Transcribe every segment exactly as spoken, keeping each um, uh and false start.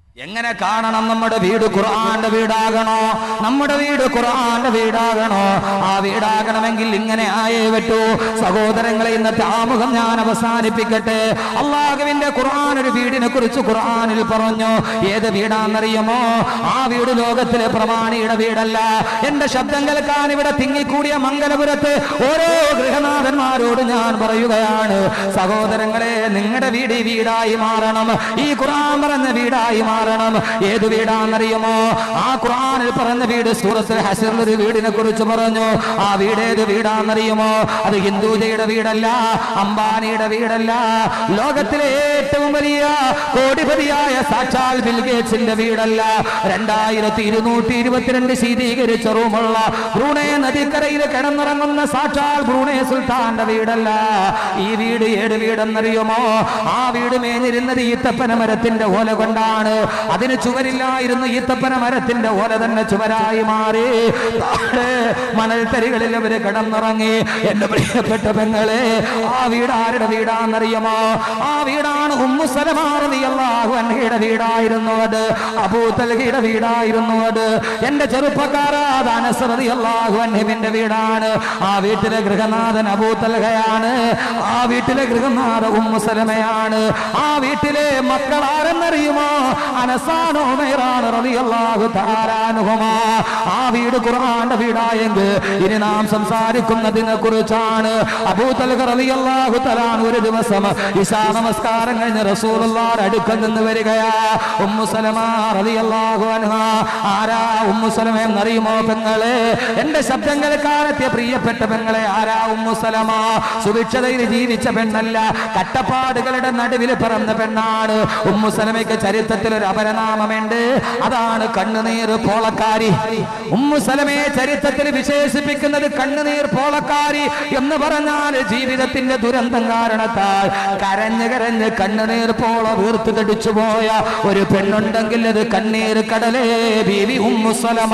എങ്ങനെ കാണണം നമ്മുടെ വീട് ഖുർആന്റെ വീടാകണോ? നമ്മുടെ വീട് ഖുർആന്റെ വീടാകണോ? ആ വീടാകണമെങ്കിൽ ഇങ്ങനെ ആയേ പറ്റൂ. സഹോദരങ്ങളെ, ഇന്നത്തെ ആമുഖം ഞാൻ അവസാനിപ്പിക്കട്ടെ. അള്ളാഹുവിന്റെ ഖുർആൻ ഒരു വീടിനെ കുറിച്ച് ഖുർആനിൽ പറഞ്ഞു. ഏത് വീടാണെന്നറിയുമോ? ആ വീട് ലോകത്തിലെ പ്രമാണിയുടെ വീടല്ല. എന്റെ ശബ്ദം കേൾക്കാൻ ഇവിടെ തിങ്ങിക്കൂടിയ മംഗലപുരത്ത് ഓരോ ഗൃഹനാഥന്മാരോട് ഞാൻ പറയുകയാണ്, സഹോദരങ്ങളെ, നിങ്ങളുടെ വീട് ഈ വീടായി മാറണം. ഈ ഖുർആൻ പറഞ്ഞ വീടായി മാറണം. ഏത് വീടാണെന്നറിയുമോ? ആ ഖുർആനിൽ പറഞ്ഞ വീട് സൂറത്തുൽ ഹശ്റിൽ ഒരു വീടിനെ കുറിച്ച് പറഞ്ഞു. ആ വീട് ഏത് വീടാണെന്നറിയുമോ? അത് ഹിന്ദുജയുടെ വീടല്ല, അംബാനിയുടെ വീടല്ല, ലോകത്തിലെ ഏറ്റവും വലിയ കോടിപതിയായ സാക്ഷാൽ ബിൽ ഗേറ്റ്സിന്റെ വീടല്ല, രണ്ടായിരത്തി ഇരുന്നൂറ്റി ഇരുപത്തിരണ്ട് ശീതീകരിച്ച റൂമുള്ള ബ്രൂണേ നദിക്കരയിൽ കിടന്നുറങ്ങുന്ന സാക്ഷാൽ ബ്രൂണേ സുൽത്താന്റെ വീടല്ല. ഈ വീട് ഏത് വീടെന്നറിയുമോ? ആ വീട് മേഞ്ഞിരുന്നത് ഈത്തപ്പന മരത്തിന്റെ ഓല കൊണ്ടാണ്. അതിന് ചുവരില്ലായിരുന്നു, ഈത്തപ്പന മരത്തിന്റെ ഓല തന്നെ ചുവരായി മാറി. മണൽത്തരികളിൽ അവര് കിടന്നുറങ്ങി. എന്റെ പ്രിയപ്പെട്ട പെങ്ങളെ, ആ വീട് ആരുടെ വീടാണെന്നറിയുമോ? ആ വീടാണ് ഉമ്മു സലമ റളിയല്ലാഹു അൻഹയുടെ വീടായിരുന്നു. അത് അബൂ തൽഹയുടെ വീടായിരുന്നു. അത് എന്റെ ചെറുപ്പക്കാരാ, അനസ് റളിയല്ലാഹു അൻഹുവിന്റെ വീടാണ്. ആ വീട്ടിലെ ഗൃഹനാഥൻ അബൂ തൽഹയാണ്. ആ വീട്ടിലെ ഗൃഹനാഥ ഉമ്മു സലമയാണ്. ആ വീട്ടിലെ മക്കൾ ആരെന്നറിയുമോ? അനസാനോ ഉമൈറാൻ റളിയല്ലാഹു തആല അൻഹുമാ. ആ വീട് ഖുർആന്റെ വീടായെങ്കിൽ ഇനി നാം സംസാരിക്കുന്നതിനെ കുറിച്ചാണ്. അബൂ തൽഹ റളിയല്ലാഹു തആല ഒരു ദിവസം ഇശാ നമസ്കാരം കഴിഞ്ഞ് റസൂലുള്ളാഹിന്റെ അടുക്കൽ നിന്ന് വരികയാ. ഉമ്മു സലമ റളിയല്ലാഹു അൻഹാ. ആരാ ഉമ്മു സലമ എന്നറിയുമോ പെങ്ങളെ? എന്റെ ശബ്ദം കേൾക്കാനെത്തിയ പ്രിയപ്പെട്ട പെങ്ങളെ, ആരാ ഉമ്മു സലമ? സുഭിക്ഷതയിൽ ജീവിച്ച പെണ്ണല്ല, കട്ടപ്പാടുകളുടെ നടുവിൽ പിറന്ന പെണ്ണാണ്. ഉമ്മു സലമയ്ക്ക് ചരിത്രത്തിൽ ഒരു അപരനാമമുണ്ട്, അതാണ് കണ്ണുനീർ പോളക്കാരി. ഉമ്മു സലമയെ ചരിത്രത്തിൽ വിശേഷിപ്പിക്കുന്നത് കണ്ണുനീർ പോളക്കാരി എന്ന് പറഞ്ഞാൽ ജീവിതത്തിന്റെ ദുരന്തം കാരണത്താൽ കരഞ്ഞ് കരഞ്ഞ് കണ്ണുനീർ പോള വീർത്തു തടിച്ചു പോയ ഒരു പെണ്ണുണ്ടെങ്കിൽ അത് കണ്ണീർ കടലേ ബീവി ഉമ്മു സലമ.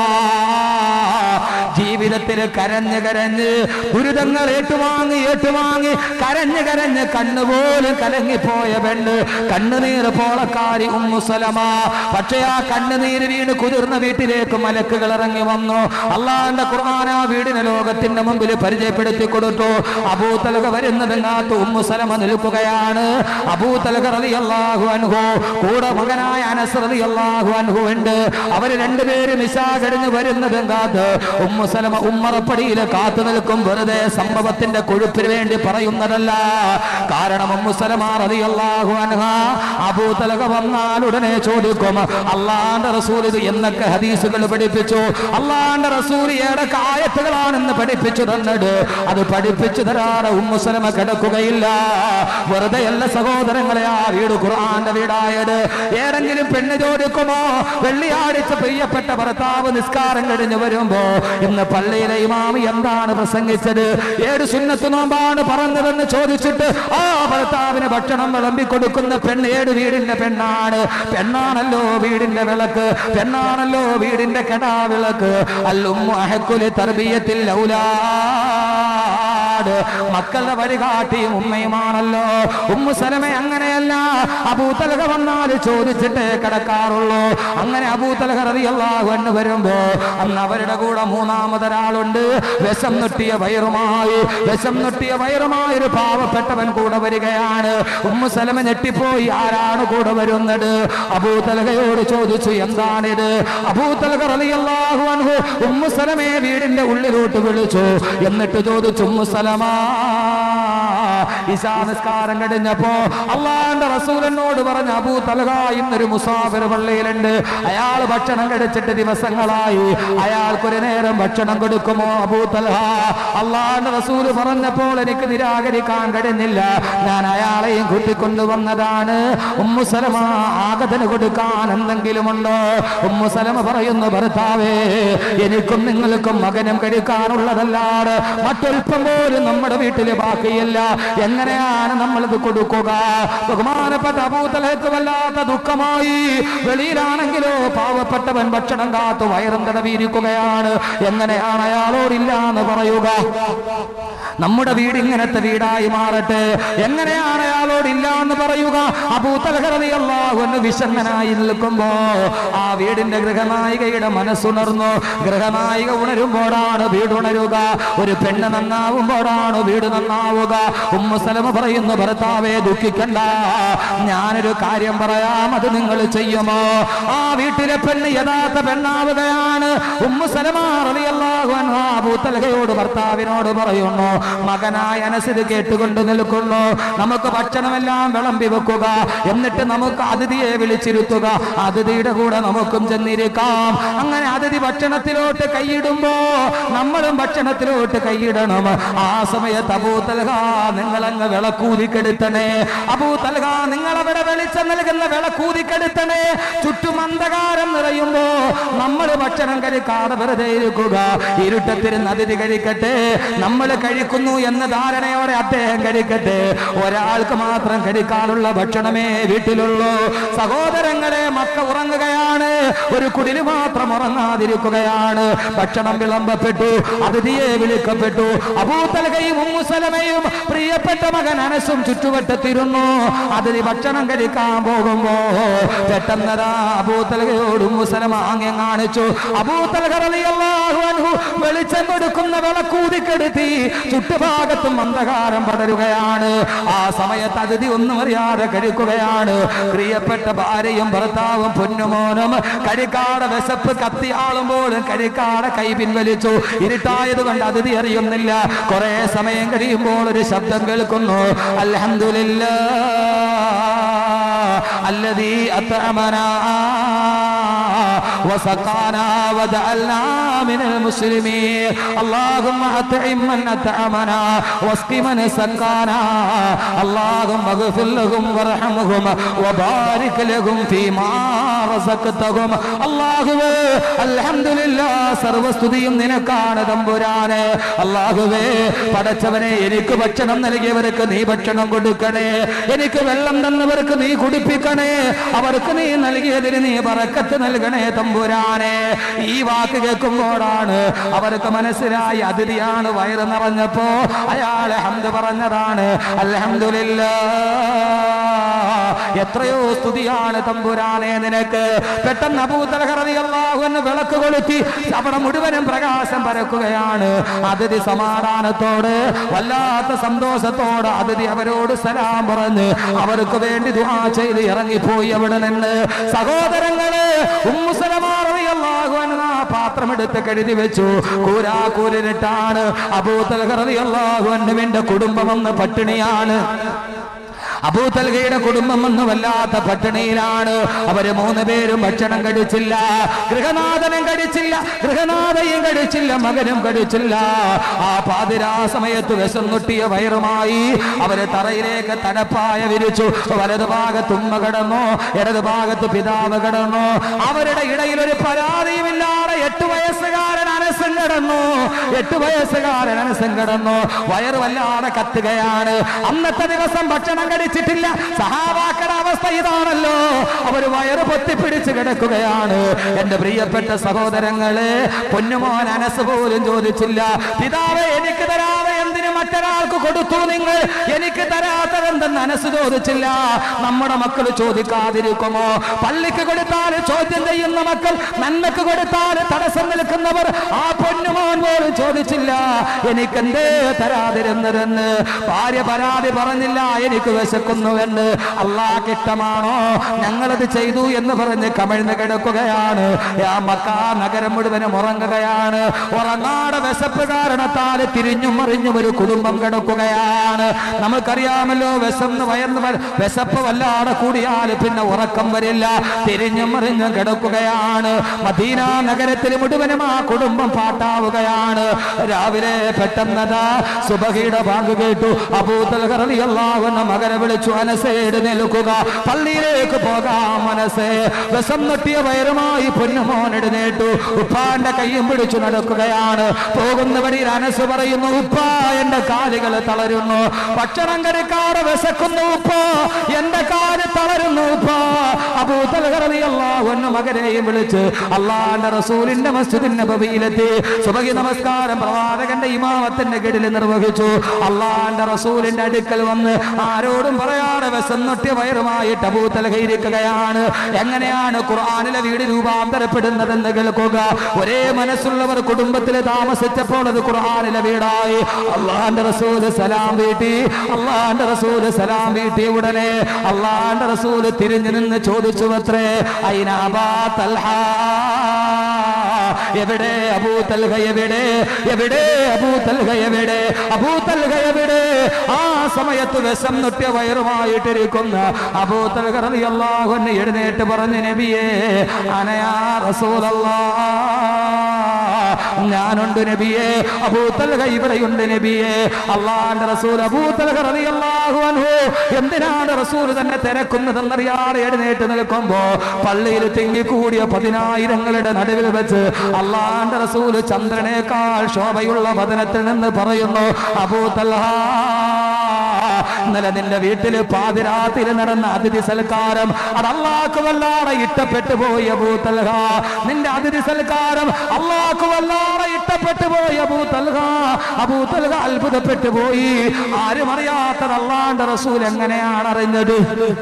ജീവിതത്തിൽ കരഞ്ഞ് കരഞ്ഞ് ദുരിതങ്ങൾ ഏറ്റുവാങ്ങി ഏറ്റുവാങ്ങി കരഞ്ഞ് കരഞ്ഞ് കണ്ണുപോലും കലങ്ങിപ്പോയ പെണ്ണ് കണ്ണുനീർ പോളക്കാരി ഉമ്മു സലമ. പക്ഷേ ആ കണ്ണുനീര് വീണ് കുതിർന്ന വീട്ടിലേക്ക് മലക്കുകൾ ഇറങ്ങി വന്നു. അള്ളാഹുവിന്റെ ഖുർആൻ ആ വീടിനെ ലോകത്തിന്റെ മുമ്പിൽ പരിചയപ്പെടുത്തി കൊടുത്തു. അബൂ തൽഹ വരുന്നതിനകത്ത് ഉമ്മു സലമ നിൽക്കുകയാണ്. അബൂ തൽഹ റളിയല്ലാഹു അൻഹു കൂടെ മകനായ അനസ് റളിയല്ലാഹു അൻഹു ഉണ്ട്. അവര് രണ്ടുപേരും ഇശാ കഴിഞ്ഞ് വരുന്നതിനകത്ത് ഉമ്മു സലമ ഉമ്മറപ്പടിയിൽ കാത്തു നിൽക്കും. വെറുതെ സംഭവത്തിന്റെ കൊഴുപ്പിന് വേണ്ടി പറയുന്നതല്ല. കാരണം ഉമ്മു സലമ റളിയല്ലാഹു അൻഹാ അബൂ തൽഹ വന്നാൽ ഉടനെ ചോദിക്കും, അള്ളാന്റെ റസൂൽ ഇത് എന്നൊക്കെ ഹദീസുകൾ പഠിപ്പിച്ചു, അള്ളാന്റെ റസൂൽ ഏതൊക്കെ ആയത്തുകളാണെന്ന് പഠിപ്പിച്ചു തന്നത്. അത് പഠിപ്പിച്ചു തരാതെ ഉമ്മു സലമ കിടക്കുകയില്ല. വെറുതെ അല്ല സഹോദരങ്ങളെ ആ വീട് ഖുർആന്റെ വീടായത്. ഏതെങ്കിലും പെണ്ണ് ചോദിക്കുമോ? വെള്ളിയാഴ്ച പ്രിയപ്പെട്ട ഭർത്താവ് നിസ്കാരം കഴിഞ്ഞ് വരുമ്പോ ഇന്ന് പള്ളിയിലെ ഇമാമി എന്താണ് പ്രസംഗിച്ചത്, ഏത് സുന്നത്ത് നോമ്പാണ് പറഞ്ഞതെന്ന് ചോദിച്ചിട്ട് ആ ഭർത്താവിന് ഭക്ഷണം വിളമ്പി കൊടുക്കുന്ന പെണ്ണ് ഏത് വീടിന്റെ പെണ്ണാണ്? പെണ്ണാണല്ലോ വീടിന്റെ വിളക്ക്, പെണ്ണാണല്ലോ വീടിന്റെ കെടാ വിളക്ക്. അല്ലുമ്മു അഹക്കുലി തർബിയത്തിൽ ഔലാദ്, മക്കളുടെ വഴികാട്ടിയും ഉമ്മയുമാണല്ലോ. ഉമ്മു സലമ അങ്ങനെയല്ല. അബൂ തൽഹ വന്നാൽ ചോദിച്ചിട്ടേ കിടക്കാറുള്ളൂ. അങ്ങനെ അബൂ തൽഹ റളിയല്ലാഹു അൻഹു വരുമ്പോ അന്ന് അവരുടെ കൂടെ മൂന്നാമതൊരാളുണ്ട്. വിഷം നുട്ടിയ വയറുമായി വിഷം നുട്ടിയ വയറുമായി ഒരു പാവപ്പെട്ടവൻ കൂടെ വരികയാണ്. ഉമ്മു സലമ ഞെട്ടിപ്പോയി. ആരാണ് കൂടെ വരുന്നത്? അബൂ തൽഹയോട് ചോദിച്ചു, എന്താണിത്? അബൂ തൽഹ റളിയല്ലാഹു അൻഹു ഉമ്മു സലമയെ വീടിന്റെ ഉള്ളിലോട്ട് വിളിച്ചു. എന്നിട്ട് ചോദിച്ചു, ഉമ്മു സലമ, ഇശാ നിസ്കാരം കഴിഞ്ഞപ്പോ അള്ളാന്റെ റസൂലിനോട് പറഞ്ഞ അബൂ തൽഹ ഇന്നൊരു മുസാഫിർ പള്ളിയിലുണ്ട്, അയാൾ ഭക്ഷണം കഴിച്ചിട്ട് ദിവസങ്ങളായി, അയാൾക്കൊരു നേരം ഭക്ഷണം കൊടുക്കുമോ അബൂ തൽഹ? അള്ളാന്റെ റസൂൽ പറഞ്ഞപ്പോൾ എനിക്ക് നിരാകരിക്കാൻ കഴിഞ്ഞില്ല, ഞാൻ അയാളെയും കൂട്ടിക്കൊണ്ടുവന്നതാണ്. ഉമ്മു സലമ, ആഗതന് കൊടുക്കാൻ എന്തെങ്കിലും ഉണ്ടോ? ഉമ്മു സലമ പറയുന്നു, ഭർത്താവേ, എനിക്കും നിങ്ങൾക്കും മകനും കഴിക്കാനുള്ളതല്ലാതെ മറ്റൊൽപ്പം പോലും നമ്മുടെ വീട്ടില് ബാക്കിയില്ല. എങ്ങനെയാണ് നമ്മളിത് കൊടുക്കുക? ബഹുമാനപ്പെട്ട അബൂ തൽഹയ്ക്ക് വല്ലാത്ത ദുഃഖമായി. വെളിയിലാണെങ്കിലോ പാവപ്പെട്ടവൻ ഭക്ഷണം കാത്തു വയറും തടവിയിരിക്കുകയാണ്. എങ്ങനെയാണ് അയാളോടില്ല എന്ന് പറയുക? നമ്മുടെ വീട് ഇങ്ങനത്തെ വീടായി മാറട്ടെ, എങ്ങനെയാണ് അയാളോടില്ല എന്ന് പറയുക? അബൂ തൽഹ റളിയല്ലാഹു അൻഹു വിഷണ്ണനായി നിൽക്കുമ്പോ ആ വീടിന്റെ ഗൃഹനായികയുടെ മനസ്സുണർന്നു. ഗൃഹനായിക ഉണരുമ്പോഴാണ് വീട് ഉണരുക. ഒരു പെണ്ണ് നന്നാവുമ്പോഴാണ് വീട് നന്നാവുക. ഉമ്മു സലമ പറയുന്നു, ഭർത്താവേ ദുഃഖിക്കണ്ട, ഞാനൊരു കാര്യം പറയാം, അത് നിങ്ങൾ ചെയ്യുമോ? ആ വീട്ടിലെ പെണ്ണ് യഥാർത്ഥ പെണ്ണാവുകയാണ്. ഉമ്മു സലമ റളിയല്ലാഹു അൻഹ അബൂ തൽഹയോട് ഭർത്താവിനോട് പറയുന്നു, മകനായ അനസ് ഇത് കേട്ടുകൊണ്ട് നിൽക്കുന്നു, നമുക്ക് ഭക്ഷണമെല്ലാം വിളമ്പി വെക്കുക, എന്നിട്ട് നമുക്ക് അതിഥിയെ വിളിച്ചിരുത്തുക, അതിഥിയുടെ കൂടെ നമുക്കും ചെന്നിരിക്കാം. അങ്ങനെ അതിഥി ഭക്ഷണത്തിലോട്ട് കൈയിടുമ്പോ നമ്മളും ഭക്ഷണത്തിലോട്ട് കൈയിടണം. ആ സമയത്ത് അബൂ തൽഹ നിങ്ങളങ്ങ് വിളക്കൂതിക്കെടുത്തണേ, അബൂ തൽഹ നിങ്ങളവിടെ വെളിച്ചം നൽകുന്ന വിളക്കൂതിക്കെടുത്തണേ. ചുറ്റും അന്ധകാരം നിറയുമ്പോ നമ്മൾ ഭക്ഷണം കഴിക്കാതെ വെറുതെ ഇരിക്കുക, ഇരുട്ടത്തിരുന്ന് അതിഥി കഴിക്കട്ടെ, നമ്മൾ കഴിക്കുന്നു എന്ന ധാരണയോടെ അദ്ദേഹം കഴിക്കട്ടെ, ഒരാൾക്ക് മാത്രം കഴിക്കാനുള്ള ഭക്ഷണമേ വീട്ടിലുള്ളൂ. സഹോദരങ്ങളെ, മക്ക ഉറങ്ങുകയാണ്, ഒരു കുടില് മാത്രം ഉറങ്ങാതിരിക്കുകയാണ്. ഭക്ഷണം വിളമ്പപ്പെട്ടു, അതിഥിയെ വിളിക്കപ്പെട്ടു. അബൂ തൽഹയും ഉമ്മു സലമയും പ്രിയപ്പെട്ട മകൻ അനസും ചുറ്റുവട്ടത്തിരുന്നു. അതിഥി ഭക്ഷണം കഴിക്കാൻ പോകുമ്പോ പെട്ടെന്നതാ അബൂ തൽഹയോട് ഉമ്മു സലമ ആംഗ്യം കാണിച്ചു. അബൂ തൽഹ റളിയല്ലാഹു അൻഹു വെളിച്ചം കൊടുക്കുന്ന വിളക്കൂതിക്കെടുത്തി. ചുറ്റുഭാഗത്തും അന്ധകാരം പടരുകയാണ്. ആ സമയത്ത് അതിഥി ഒന്നും അറിയാതെ കഴിക്കുകയാണ്. പ്രിയപ്പെട്ട ഭാര്യയും ഭർത്താവും പൊന്നുമോനും കഴിക്കാടെ വിശപ്പ് കത്തിയാളുമ്പോഴും കഴിക്കാടെ കൈ പിൻവലിച്ചു. ഇരുട്ടായത് കൊണ്ട് അതിഥി അറിയുന്നില്ല. കുറെ സമയം കഴിയുമ്പോൾ ഒരു ശബ്ദം കേൾക്കുന്നു, അൽഹംദുലില്ലാഹ് അല്ലദീ അത്അമനാ وسقانا وجعلنا من المسلمين اللهم أطعم من أطعمنا واسق من سقانا اللهم اغفر لهم وارحمهم وبارك لهم فيما رزقتهم. അല്ലാഹുവേ അൽഹംദുലില്ലാഹ്, സർവസ്തുതിയും നിനക്കാണ് തമ്പുരാനെ. അല്ലാഹുവേ പടച്ചവനെ, എനിക്ക് ഭക്ഷണം നൽകിയവർക്ക് നീ ഭക്ഷണം കൊടുക്കണേ, എനിക്ക് വെള്ളം തന്നവർക്ക് നീ കുടിപ്പിക്കണേ, അവർക്ക് നീ നൽകിയതിന് നീ ബറക്കത്ത് നൽകണേ തമ്പുരാനെ. ഈ വാക്ക് കേൾക്കുമ്പോഴാണ് അവർക്ക് മനസ്സിലായി അതിഥിയാണ് വയറ് നിറഞ്ഞപ്പോ അയാൾ ഹംദ് പറഞ്ഞതാണ്. അൽഹംദുലില്ലാഹ്, എത്രയോ സ്തുതിയാണ് തമ്പുരാനെ നിനക്ക്. പെട്ടെന്ന് അബൂ തൽഹ റളിയല്ലാഹു അൻഹു വിളക്ക് കൊളുത്തി. അവിടെ മുഴുവനും പ്രകാശം പരക്കുകയാണ്. അതിഥി സമാധാനത്തോടെ വല്ലാത്ത സന്തോഷത്തോടെ അതിഥി അവരോട് സലാം പറഞ്ഞ് അവർക്ക് വേണ്ടി ദുആ ചെയ്ത് ഇറങ്ങിപ്പോയി അവിടെ നിന്ന്. സഹോദരങ്ങളെ, ഉമ്മു സലമ റളിയല്ലാഹു അൻഹ പാത്രം എടുത്ത് കഴുതി വെച്ചു. കൂരാ കൂരിട്ടാണ്. അബൂ തൽഹ റളിയല്ലാഹു അൻഹുവിന്റെ കുടുംബം ഒന്ന് പട്ടിണിയാണ്. അബൂ തൽഹയുടെ കുടുംബം ഒന്ന് വല്ലാത്ത പട്ടിണിയിലാണ്. അവര് മൂന്ന് പേരും ഭക്ഷണം കഴിച്ചില്ല. ഗൃഹനാഥനും കഴിച്ചില്ല, ഗൃഹനാഥയും കഴിച്ചില്ല, മകനും കഴിച്ചില്ല. ആ പാതിരാ സമയത്ത് വിശന്നൊട്ടിയ വയറുമായി അവര് തറയിലേക്ക് തടപ്പായ വിരിച്ചു. വലതു ഭാഗത്ത് ഉമ്മ കിടന്നു, ഇടതു ഭാഗത്ത് പിതാവ് കിടന്നു. അവരുടെ ഇടയിൽ ഒരു പരാതിയുമില്ലാതെ എട്ട് വയസ്സുകാരൻ അനസം കിടന്നു. എട്ട് വയസ്സുകാരൻ അനസം കിടന്നു. വയറ് വല്ലാതെ കത്തുകയാണ്. അന്നത്തെ ദിവസം ഭക്ഷണം കഴിച്ചിട്ടില്ല. സഹാബാക്കളുടെ അവസ്ഥ ഇതാണല്ലോ, അവര് വയറ് പൊത്തിപ്പിടിച്ച് കിടക്കുകയാണ്. എന്റെ പ്രിയപ്പെട്ട സഹോദരങ്ങളെ, പൊന്നുമോൻ അനസ് പോലും ചോദിച്ചില്ല, പിതാവേ എനിക്ക് തരാതെ എന്തിനു മറ്റൊരാൾക്ക് കൊടുത്തു നിങ്ങൾ, എനിക്ക് തരാത്തതെന്തെന്ന് അനസ് ചോദിച്ചില്ല. നമ്മുടെ മക്കൾ ചോദിക്കാതിരിക്കുമോ? പള്ളിക്ക് കൊടുത്താൽ ചോദ്യം ചെയ്യുന്ന മക്കൾ, നന്മക്ക് കൊടുത്താൽ തടസ്സം നിൽക്കുന്നവർ, ആ പൊന്നുമോൻ പോലും ചോദിച്ചില്ല എനിക്കെന്തേ തരാതിരുന്നതെന്ന്. ഭാര്യ പരാതി പറഞ്ഞില്ല, എനിക്ക് വിശക്കുന്നുവെന്ന്. അല്ലാഹ് ഇഷ്ടമാണോ ഞങ്ങളത് ചെയ്തു എന്ന് പറഞ്ഞ് കമിഴ്ന്ന് കിടക്കുകയാണ്. ആ മക്കാ നഗരം മുഴുവനും ഉറങ്ങുകയാണ്. ഉറങ്ങാടെ വിശപ്പ് കാരണത്താൽ തിരിഞ്ഞും മറിഞ്ഞും ഒരു കുടുംബം കിടക്കുകയാണ്. നമുക്കറിയാമല്ലോ, വിശന്ന് വയർന്ന് വിശപ്പ് വല്ലാതെ കൂടിയാൽ പിന്നെ ഉറക്കം വരില്ല. തിരിഞ്ഞും മറിഞ്ഞും കിടക്കുകയാണ്. മദീന നഗരത്തിൽ മുഴുവനും ആ കുടുംബം പാട്ടാവുകയാണ്. രാവിലെ പെട്ടെന്നതാ സുബഹിയുടെ ബാങ്ക് കേട്ടു. അബൂ തൽഹ റളിയല്ലാഹു അൻഹു മകനെ വിളിച്ചു, അനസേ എഴുന്നേൽക്കുക, പള്ളിയിലേക്ക് പോകാം മനസ്സേ. വിഷം നൊട്ടിയ വയറുമായി പൊന്നുമോൻ എഴുന്നേറ്റു, ഉപ്പാന്റെ കയ്യും പിടിച്ചു നടക്കുകയാണ്. പോകുന്ന വഴിയിൽ അനസ് പറയുന്നു, ഉപ്പ എന്റെ കാലുകൾ തളരുന്നു, ഭക്ഷണം കഴിക്കാതെ വിശക്കുന്നു ഉപ്പ, എന്റെ കാല് തളരുന്നു ഉപ്പ. അബൂ തൽഹ റളിയല്ലാഹു അൻഹു മകനെയും വിളിച്ച് അള്ളാന്റെ റസൂലിന്റെ മസ്ജിദുൻ നബവിയിലെത്തി. സുബഹി നമസ്കാരം പ്രവാചകന്റെ ഇമാമത്തിന്റെ കീഴിൽ നിർവഹിച്ചു. അള്ളാന്റെ റസൂലിന്റെ അടുക്കൽ വന്ന് ആരോടും പറയാതെ വിശന്നൊട്ടിയ വയറുമായിട്ട് അബൂ തൽഹ ഇരിക്കുകയാണ്. എങ്ങനെയാണ് ഖുർആനിലെ വീട് രൂപാന്തരപ്പെടുന്നതെന്ന് കേൾക്കുക. ഒരേ മനസ്സുള്ളവർ കുടുംബത്തിൽ താമസിച്ചപ്പോൾ അത് ഖുർആനിലെ വീടായി. അള്ളാന്റെ റസൂല് സലാം വീട്ടി. അള്ളാന്റെ റസൂല് സലാം വീട്ടിയ ഉടനെ അള്ളാന്റെ റസൂല് തിരിഞ്ഞു നിന്ന് ചോദിച്ചു അത്രേ, അയ്ന അബാ തൽഹ, എവിടെ അബൂ തൽഹ, എവിടെ എവിടെ അബൂ തൽഹ, എവിടെ അബൂ തൽഹ, എവിടെ? ആ സമയത്ത് വിഷം നൊട്ടിയ വയറുമായിട്ടിരിക്കുന്ന അബൂ തൽഹ റളിയല്ലാഹു അൻഹു എഴുന്നേറ്റ് പറഞ്ഞു, നബിയേ അനയാ റസൂലല്ലാഹ്, ഞാനുണ്ട് നബിയേ. അബൂ തൽഹ ഇവിടെയുണ്ട് നബിയേ. അള്ളാന്റെ റസൂൽ അബൂ തൽഹ റളിയല്ലാഹു അൻഹു എന്തിനാണ് റസൂൽ തന്നെ തിരക്കുന്നതെന്നറിയാതെ എഴുന്നേറ്റ് നിൽക്കുമ്പോ പള്ളിയിൽ തിങ്ങിക്കൂടിയ പതിനായിരങ്ങളുടെ നടുവിൽ വെച്ച് അള്ളാന്റെ റസൂൽ ചന്ദ്രനേക്കാൾ ശോഭയുള്ള വദനത്തിൽ നിന്ന് പറയുന്നു, അബൂ തൽഹ, ഇന്നലെ നിന്റെ വീട്ടിൽ പാതിരാത്രിയിൽ നടന്ന അതിഥി സൽക്കാരം അത് അല്ലാഹു വല്ലാതെ ഇഷ്ടപ്പെട്ടു പോയി അബൂ തൽഹ. നിന്റെ അതിഥി സൽക്കാരം അല്ലാഹു വല്ലാതെ ഇഷ്ടപ്പെട്ടു പോയി അബൂ തൽഹ. അബൂ തൽഹ അത്ഭുതപ്പെട്ടു പോയി. ആരും അറിയാത്തത് അല്ലാഹുവിന്റെ റസൂൽ എങ്ങനെയാണ് അറിഞ്ഞത്?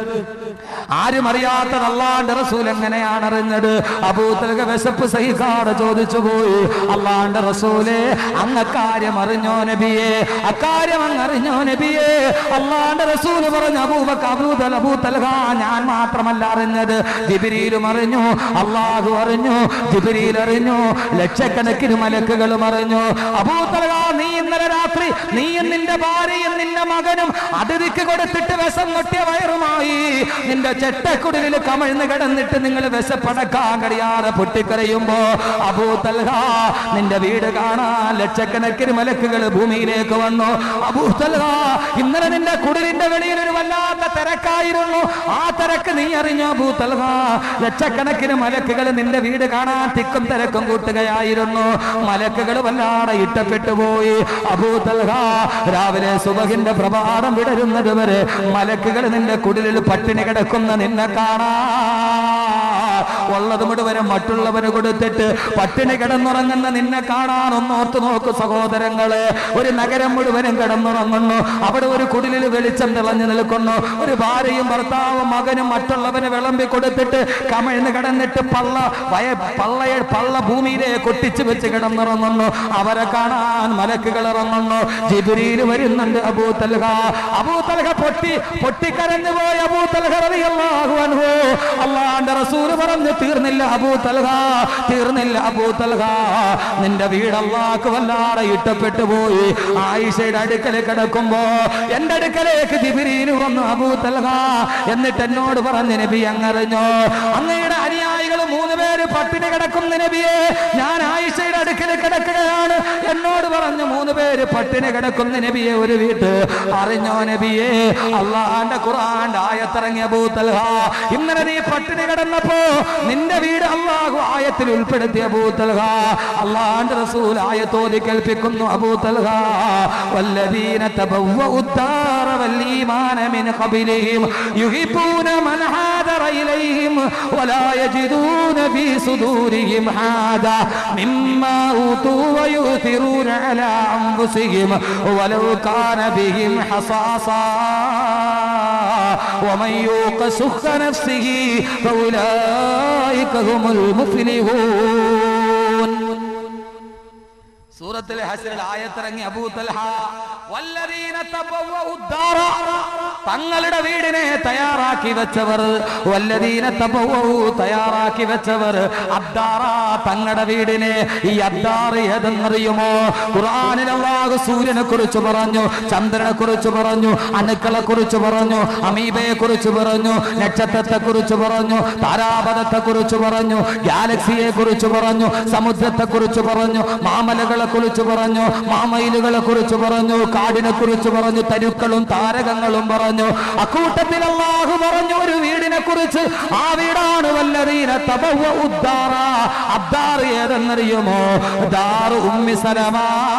ആരും അറിയാത്തത് അല്ലാഹുവിന്റെ റസൂൽ എങ്ങനെയാണ് അറിഞ്ഞത്? അബൂ തൽഹ വിശപ്പ് സഹിക്കാതെ ചോദിച്ചു പോയി, അല്ലാഹുവിന്റെ റസൂലേ, അങ്ങ് അക്കാര്യം അറിഞ്ഞോ നബിയേ? അക്കാര്യം അങ്ങ് അറിഞ്ഞോ നബിയേ? അല്ലാഹുവിന്റെ റസൂൽ പറഞ്ഞു, അബൂബക്കർ അബൂ തൽഹ അബൂ തൽഹ ഞാൻ മാത്രമല്ല അറിഞ്ഞത്, ജിബ്രീലും അറിഞ്ഞു, അല്ലാഹു അറിഞ്ഞു, ജിബ്രീൽ അറിഞ്ഞു, ലക്ഷക്കണക്കിന് മലക്കുകളും അറിഞ്ഞു. അബൂ തൽഹ, നീ ഇന്നലെ രാത്രി നീയും നിന്റെ ഭാര്യയും നിന്റെ മകനും അതിഥിക്ക് കൊടുത്തിട്ട് വിഷം നൊട്ടിയ വയറുമായി നിന്റെ ചെട്ടക്കുടലിൽ കമഴ്ന്ന് കിടന്നിട്ട് നിങ്ങൾ വിശപ്പടക്കാൻ കഴിയാതെ പൊട്ടിക്കരയുമ്പോ അബൂ തൽഹ നിന്റെ വീട് കാണാൻ ലക്ഷക്കണക്കിന് മലക്കുകൾ ഭൂമിയിലേക്ക് വന്നു. അബൂ തൽഹ, ഇന്നലെ നിന്റെ കുടിലിന്റെ വെളിയിൽ ഒരു വല്ലാത്ത തിരക്കായിരുന്നു. ആ തിരക്ക് നീ അറിഞ്ഞോ അബൂ തൽഹ? ലക്ഷക്കണക്കിന് മലക്കുകൾ നിന്റെ വീട് കാണാൻ തിക്കും തിരക്കും കൂട്ടുകയായിരുന്നു. മലക്കുകൾ വല്ലാതെ ഇഷ്ടപ്പെട്ടു പോയി. അബൂ തൽഹ, രാവിലെ സുബഹിന്റെ പ്രഭാതം വിടരുന്നത് വരെ മലക്കുകൾ നിന്റെ കുടിലിൽ പട്ടിണി കിടക്കുന്ന നിന്നെ കാണാ, ഉള്ളത് മുഴുവനും മറ്റുള്ളവന് കൊടുത്തിട്ട് പട്ടിണി കിടന്നുറങ്ങുന്ന നിന്നെ കാണാൻ ഒന്നോർത്ത് നോക്കു സഹോദരങ്ങളെ. ഒരു നഗരം മുഴുവനും കിടന്നുറങ്ങുന്നു, അവിടെ ഒരു കുടിലിൽ വെളിച്ചം തിളഞ്ഞു നിൽക്കുന്നു. ഒരു ഭാര്യയും ഭർത്താവും മകനും മറ്റുള്ളവന് വിളമ്പി കൊടുത്തിട്ട് കമഴ്ന്ന് കിടന്നിട്ട് പള്ള വയ പള്ളയെ പള്ള ഭൂമിയിലെ കൊട്ടിച്ചു വെച്ച് കിടന്നുറങ്ങുന്നു. അവരെ കാണാൻ മലക്കുകൾ ഇറങ്ങുന്നു. ജിബ്രീൽ വരുന്നുണ്ട്. അബൂ തൽഹ അബൂ തൽഹ പൊട്ടി പൊട്ടിക്കരഞ്ഞു പോയി. അബൂ തൽഹ റളിയല്ലാഹു അൻഹു അല്ലാഹുവിന്റെ റസൂൽ പറഞ്ഞു, തീർന്നില്ല അബൂ തൽഹ, തീർന്നില്ല അബൂ തൽഹ, നിന്റെ വീട് അല്ലാഹു വല്ലാതെ ഇഷ്ടപ്പെട്ടു പോയി. ആയിഷയുടെ അടുക്കൽ കിടക്കുമ്പോ എന്റെ അടുക്കലേക്ക് ജിബ്രീൽ വന്നു അബൂ തൽഹ. എന്നിട്ട് എന്നോട് പറഞ്ഞു, നബി അങ്ങറിഞ്ഞോ അങ്ങയുടെ അനുയായികൾ മൂന്ന് പേര് പട്ടിണി കിടക്കുന്ന നബിയെ, ഞാൻ ആയിഷയുടെ അടുക്കൽ കിടക്കുകയാണ്. എന്നോട് പറഞ്ഞു മൂന്ന് പേര് പട്ടിണി കിടക്കുന്ന നബിയെ ഒരു വീട്ട്. അറിഞ്ഞോ നബിയെ, അല്ലാഹുവിന്റെ ഖുർആന്റെ ആയത്തിറങ്ങിയ അബൂ തൽഹ, ഇന്നലെ നീ പട്ടിണി കിടന്നപ്പോ നിന്റെ വീട് അല്ലാഹു ആയത്തിൽ ഉൾപ്പെടുത്തിയ അബൂ തൽഹ. അല്ലാഹുവിന്റെ റസൂൽ ആയത്തോതി കേൾപ്പിക്കുന്നു, അബൂ തൽഹ, വല്ലദീന തബവ്വഉ الدار والإيمان من قبلهم يحبون من هاجر إليهم ولا يجدون في صدورهم حاجة مما أوتوا ويؤثرون على أنفسهم ولو كان بهم خصاصة ومن يوق شح نفسه فأولئك هم المفلحون. സൂറത്തുൽ ഹശ്റിൽ ആയത്തിറങ്ങി അബൂ തൽഹ, വല്ലദീന തബവ്വഉ الدار, തങ്ങളുടെ വീടിനെ തയ്യാറാക്കി വെച്ചവർ, വല്ലദീന തബവ്വഉ തയ്യാറാക്കി വെച്ചവർ, അദ്ദാറ തങ്ങളുടെ വീടിനെ. ഈ അദ്ദാർ ഏതെന്നറിയുമോ? ഖുർആനിൽ അല്ലാഹു സൂര്യനെ കുറിച്ച് പറഞ്ഞു, ചന്ദ്രനെ കുറിച്ച് പറഞ്ഞു, അണുക്കളെ കുറിച്ച് പറഞ്ഞു, അമീബയെ കുറിച്ച് പറഞ്ഞു, നക്ഷത്രത്തെ കുറിച്ച് പറഞ്ഞു, താരാപഥത്തെ കുറിച്ച് പറഞ്ഞു, ഗാലക്സിയെ കുറിച്ച് പറഞ്ഞു, സമുദ്രത്തെ കുറിച്ച് പറഞ്ഞു, മാമലകളെ കുറിച്ച് പറഞ്ഞു, മാമയിലുകളെ കുറിച്ച് പറഞ്ഞു, കാടിനെ കുറിച്ച് പറഞ്ഞു, തരുക്കളും താരകങ്ങളും പറഞ്ഞു. അക്കൂട്ടത്തിൽ അല്ലാഹു പറഞ്ഞു ഒരു വീടിനെ കുറിച്ച്, ആ വീടാണ് വല്ലദീന തബവ്വഉ ഉദ്ദാറ. അദ്ദാർ ഏതെന്നറിയുമോ? ദാറു ഉമ്മി സലമ.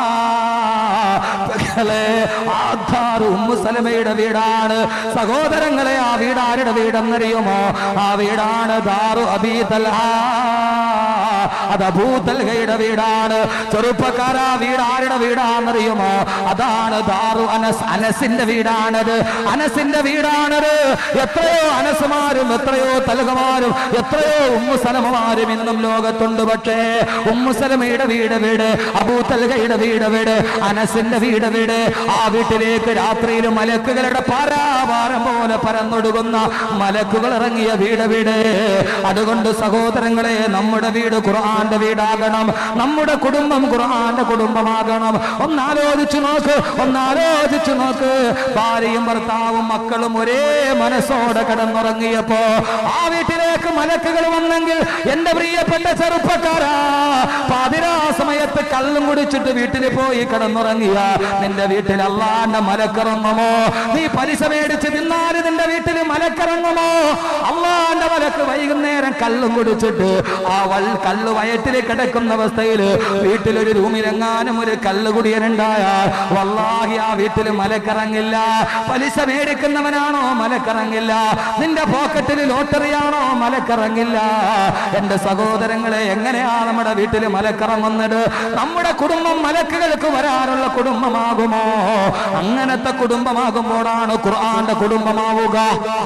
ഉമ്മു സലമയുടെ വീടാണ്. സഹോദരങ്ങളെ, ആ വീട് ആരുടെ വീടെന്നറിയുമോ? ആ വീടാണ് ദാറു അബീ തൽഹ. അത് അബൂ തൽഹയുടെ വീടാണ്. ചെറുപ്പക്കാരാ, വീട് ആരുടെ വീടാണെന്നറിയുമോ? അതാണ് ദാറു അനസ്. അനസിന്റെ വീടാണത്. അനസിന്റെ വീടാണത്. എത്രയോ അനസുമാരും എത്രയോ തൽഹമാരും എത്രയോ ഉമ്മു സലമമാരും ഇന്നും ലോകത്തുണ്ട്. പക്ഷേ ഉമ്മു സലമയുടെ വീട് വീട്, അബൂ തൽഹയുടെ വീട് വീട്, അനസിന്റെ വീട് വീട്. ആ വീട്ടിലേക്ക് രാത്രിയിൽ മലക്കുകളുടെ പാരാഭാരം പോലെ പരന്നൊടുകുന്ന മലക്കുകൾ ഇറങ്ങിയ വീട് വീട്. അതുകൊണ്ട് സഹോദരങ്ങളെ, നമ്മുടെ വീട് ഖുർആന്റെ വീടാകണം. നമ്മുടെ കുടുംബം ഖുർആന്റെ കുടുംബമാകണം. ഒന്നാലോചിച്ചു നോക്ക്, ഒന്നാലോചിച്ചു നോക്ക്. ഭാര്യയും ഭർത്താവും മക്കളും ഒരേ മനസ്സോടെ കിടന്നുറങ്ങിയപ്പോ ആ വീട്ടിലേക്ക് മലക്കുകൾ വന്നെങ്കിൽ, എന്റെ പ്രിയപ്പെട്ട ചെറുപ്പക്കാരാ, പാതിരാ സമയത്ത് കള്ളും കുടിച്ചിട്ട് വീട്ടിൽ പോയി കിടന്നുറങ്ങിയ നിന്റെ വീട്ടിൽ അള്ളാന്റെ മലക്കിറങ്ങുമോ? നീ പലിശ മേടിച്ച് തിന്നാല് നിന്റെ വീട്ടിൽ മലക്കിറങ്ങുമോ? അള്ളാന്റെ മലക്ക് വൈകുന്നേരം കള്ളും കുടിച്ചിട്ട് ആ വൽ കള്ളു വയറ്റിൽ കിടക്കുന്ന അവസ്ഥയിൽ വീട്ടിലൊരു റൂമിലെങ്ങാനും ഒരു കള്ളുകുടിയനുണ്ടായാൽ വല്ലാഹി ആ വീട്ടിൽ മലക്കിറങ്ങില്ല. പലിശ മേടിക്കുന്നവനാണോ? മലക്കിറങ്ങില്ല. നിന്റെ പോക്കറ്റിൽ ലോട്ടറിയാണോ? മലക്കിറങ്ങില്ല. എന്റെ സഹോദരങ്ങളെ, എങ്ങനെയാ നമ്മുടെ വീട്ടിൽ മലക്കിറങ്ങുന്നത്? നമ്മുടെ കുടുംബം മലക്കുകൾക്ക് വരാനുള്ള കുടുംബമാകുമോ? അങ്ങനത്തെ കുടുംബമാകുമ്പോഴാണ് ഖുർആന്റെ കുടുംബമാവുക.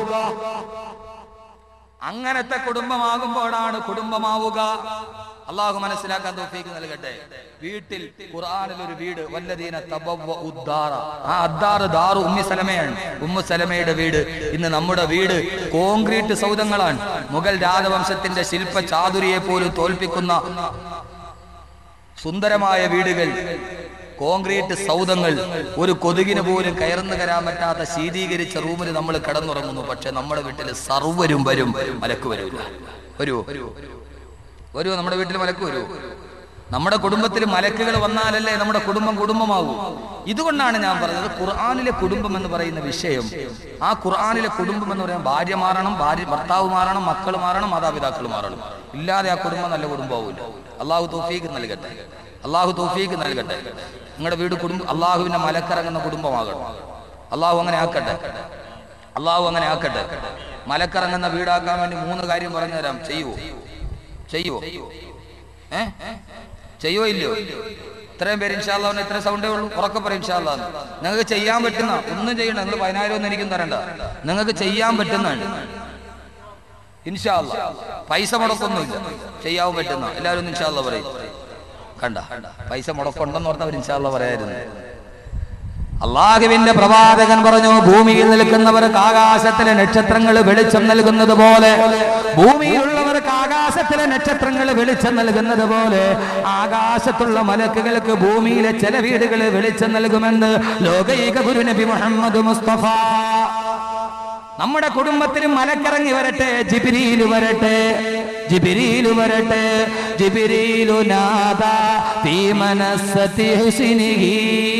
അങ്ങനത്തെ കുടുംബമാകുമ്പോഴാണ് കുടുംബമാവുക. അള്ളാഹു മനസ്സിലാക്കാൻ തൗഫീഖ് നൽകട്ടെ. വീട്ടിൽ ഖുർആനിൽ ഒരു വീട്, വല്ലദീന തബവ്വഉ ഉദ്ദാറ. ആ അദ്ദാർ ദാറു ഉമ്മി സലമയാണ്. ഉമ്മു സലമയുടെ വീട്. ഇന്ന് നമ്മുടെ വീട് കോൺക്രീറ്റ് സൗധങ്ങളാണ്. മുഗൾ രാജവംശത്തിന്റെ ശില്പ ചാതുരിയെ പോലും തോൽപ്പിക്കുന്ന സുന്ദരമായ വീടുകൾ, കോൺക്രീറ്റ് സൗധങ്ങൾ. ഒരു കൊതുകിന് പോലും കയർന്നു കയറാൻ പറ്റാത്ത ശീതീകരിച്ച റൂമിൽ നമ്മൾ കിടന്നുറങ്ങുന്നു. പക്ഷെ നമ്മുടെ വീട്ടിൽ സർവ്വരും വരും, മലക്ക് വരൂല. വരുവോ? വരുവോ? നമ്മുടെ വീട്ടിൽ മലക്ക് വരുവോ? നമ്മുടെ കുടുംബത്തിൽ മലക്കുകൾ വന്നാലല്ലേ നമ്മുടെ കുടുംബം കുടുംബമാവൂ. ഇതുകൊണ്ടാണ് ഞാൻ പറഞ്ഞത് ഖുർആനിലെ കുടുംബം എന്ന് പറയുന്ന വിഷയം. ആ ഖുർആനിലെ കുടുംബം എന്ന് പറയാൻ ഭാര്യ മാറണം, ഭാര്യ ഭർത്താവ് മാറണം, മക്കൾ മാറണം, മാതാപിതാക്കൾ മാറണം. ഇല്ലാതെ ആ കുടുംബം നല്ല കുടുംബമാവില്ല. അള്ളാഹു തൗഫീഖ് നൽകട്ടെ. അള്ളാഹു തൗഫീഖ് നൽകട്ടെ. നിങ്ങളുടെ വീട് കുടുംബം അള്ളാഹുവിന്റെ മലക്കിറങ്ങുന്ന കുടുംബമാകണം. അള്ളാഹു അങ്ങനെ ആക്കട്ടെ. അള്ളാഹു അങ്ങനെ ആക്കട്ടെ. മലക്കിറങ്ങുന്ന വീടാക്കാൻ വേണ്ടി മൂന്ന് കാര്യം പറഞ്ഞു തരാം. ചെയ്യുവോ? ചെയ്യുവോ? ഏ ചെയ്യോ ഇല്ലയോ? ഇത്രയും പേര് ഇൻഷാ അല്ലാഹ്, ഇത്ര സൗണ്ടേ ഉള്ളൂ. ഉറക്കെ പറയും ഇൻഷാ അല്ലാഹ്. നിങ്ങൾക്ക് ചെയ്യാൻ പറ്റുന്ന ഒന്നും ചെയ്യണ്ട. നിങ്ങൾ പതിനായിരം ഒന്നും എനിക്കും തരണ്ട. നിങ്ങൾക്ക് ചെയ്യാൻ പറ്റുന്നതാണ് ഇൻഷാ അല്ലാഹ്. പൈസ മുടക്കൊന്നുമില്ല, ചെയ്യാൻ പറ്റുന്ന എല്ലാവരും ഇൻഷാ അല്ലാഹ് പറയും. കണ്ട, പൈസ മുടക്കുണ്ടെന്ന് പറഞ്ഞവർ ഇൻഷാ അല്ലാഹ് പറയായിരുന്നു. അള്ളാഹുവിന്റെ പ്രവാചകൻ പറഞ്ഞു, ഭൂമിയിൽ നിൽക്കുന്നവർക്ക് ആകാശത്തിലെ നക്ഷത്രങ്ങൾ വെളിച്ചം നൽകുന്നത് പോലെ, ഭൂമിയിലുള്ളവർക്ക് ആകാശത്തിലെ നക്ഷത്രങ്ങൾ വെളിച്ചം നൽകുന്നത് പോലെ ആകാശത്തുള്ള മലക്കുകൾക്ക് ഭൂമിയിലെ ചില വീടുകൾ വെളിച്ചം നൽകുമെന്ന് ലോകൈക ഗുരു നബി മുഹമ്മദ് മുസ്തഫ. നമ്മുടെ കുടുംബത്തിൽ മലക്കിറങ്ങി വരട്ടെ, ജിബ്രീൽ വരട്ടെ, ജിബ്രീൽ വരട്ടെ. ജിബ്രീലു നാദാ ഫീ മനസ്സതി ഹുസ്നിഹി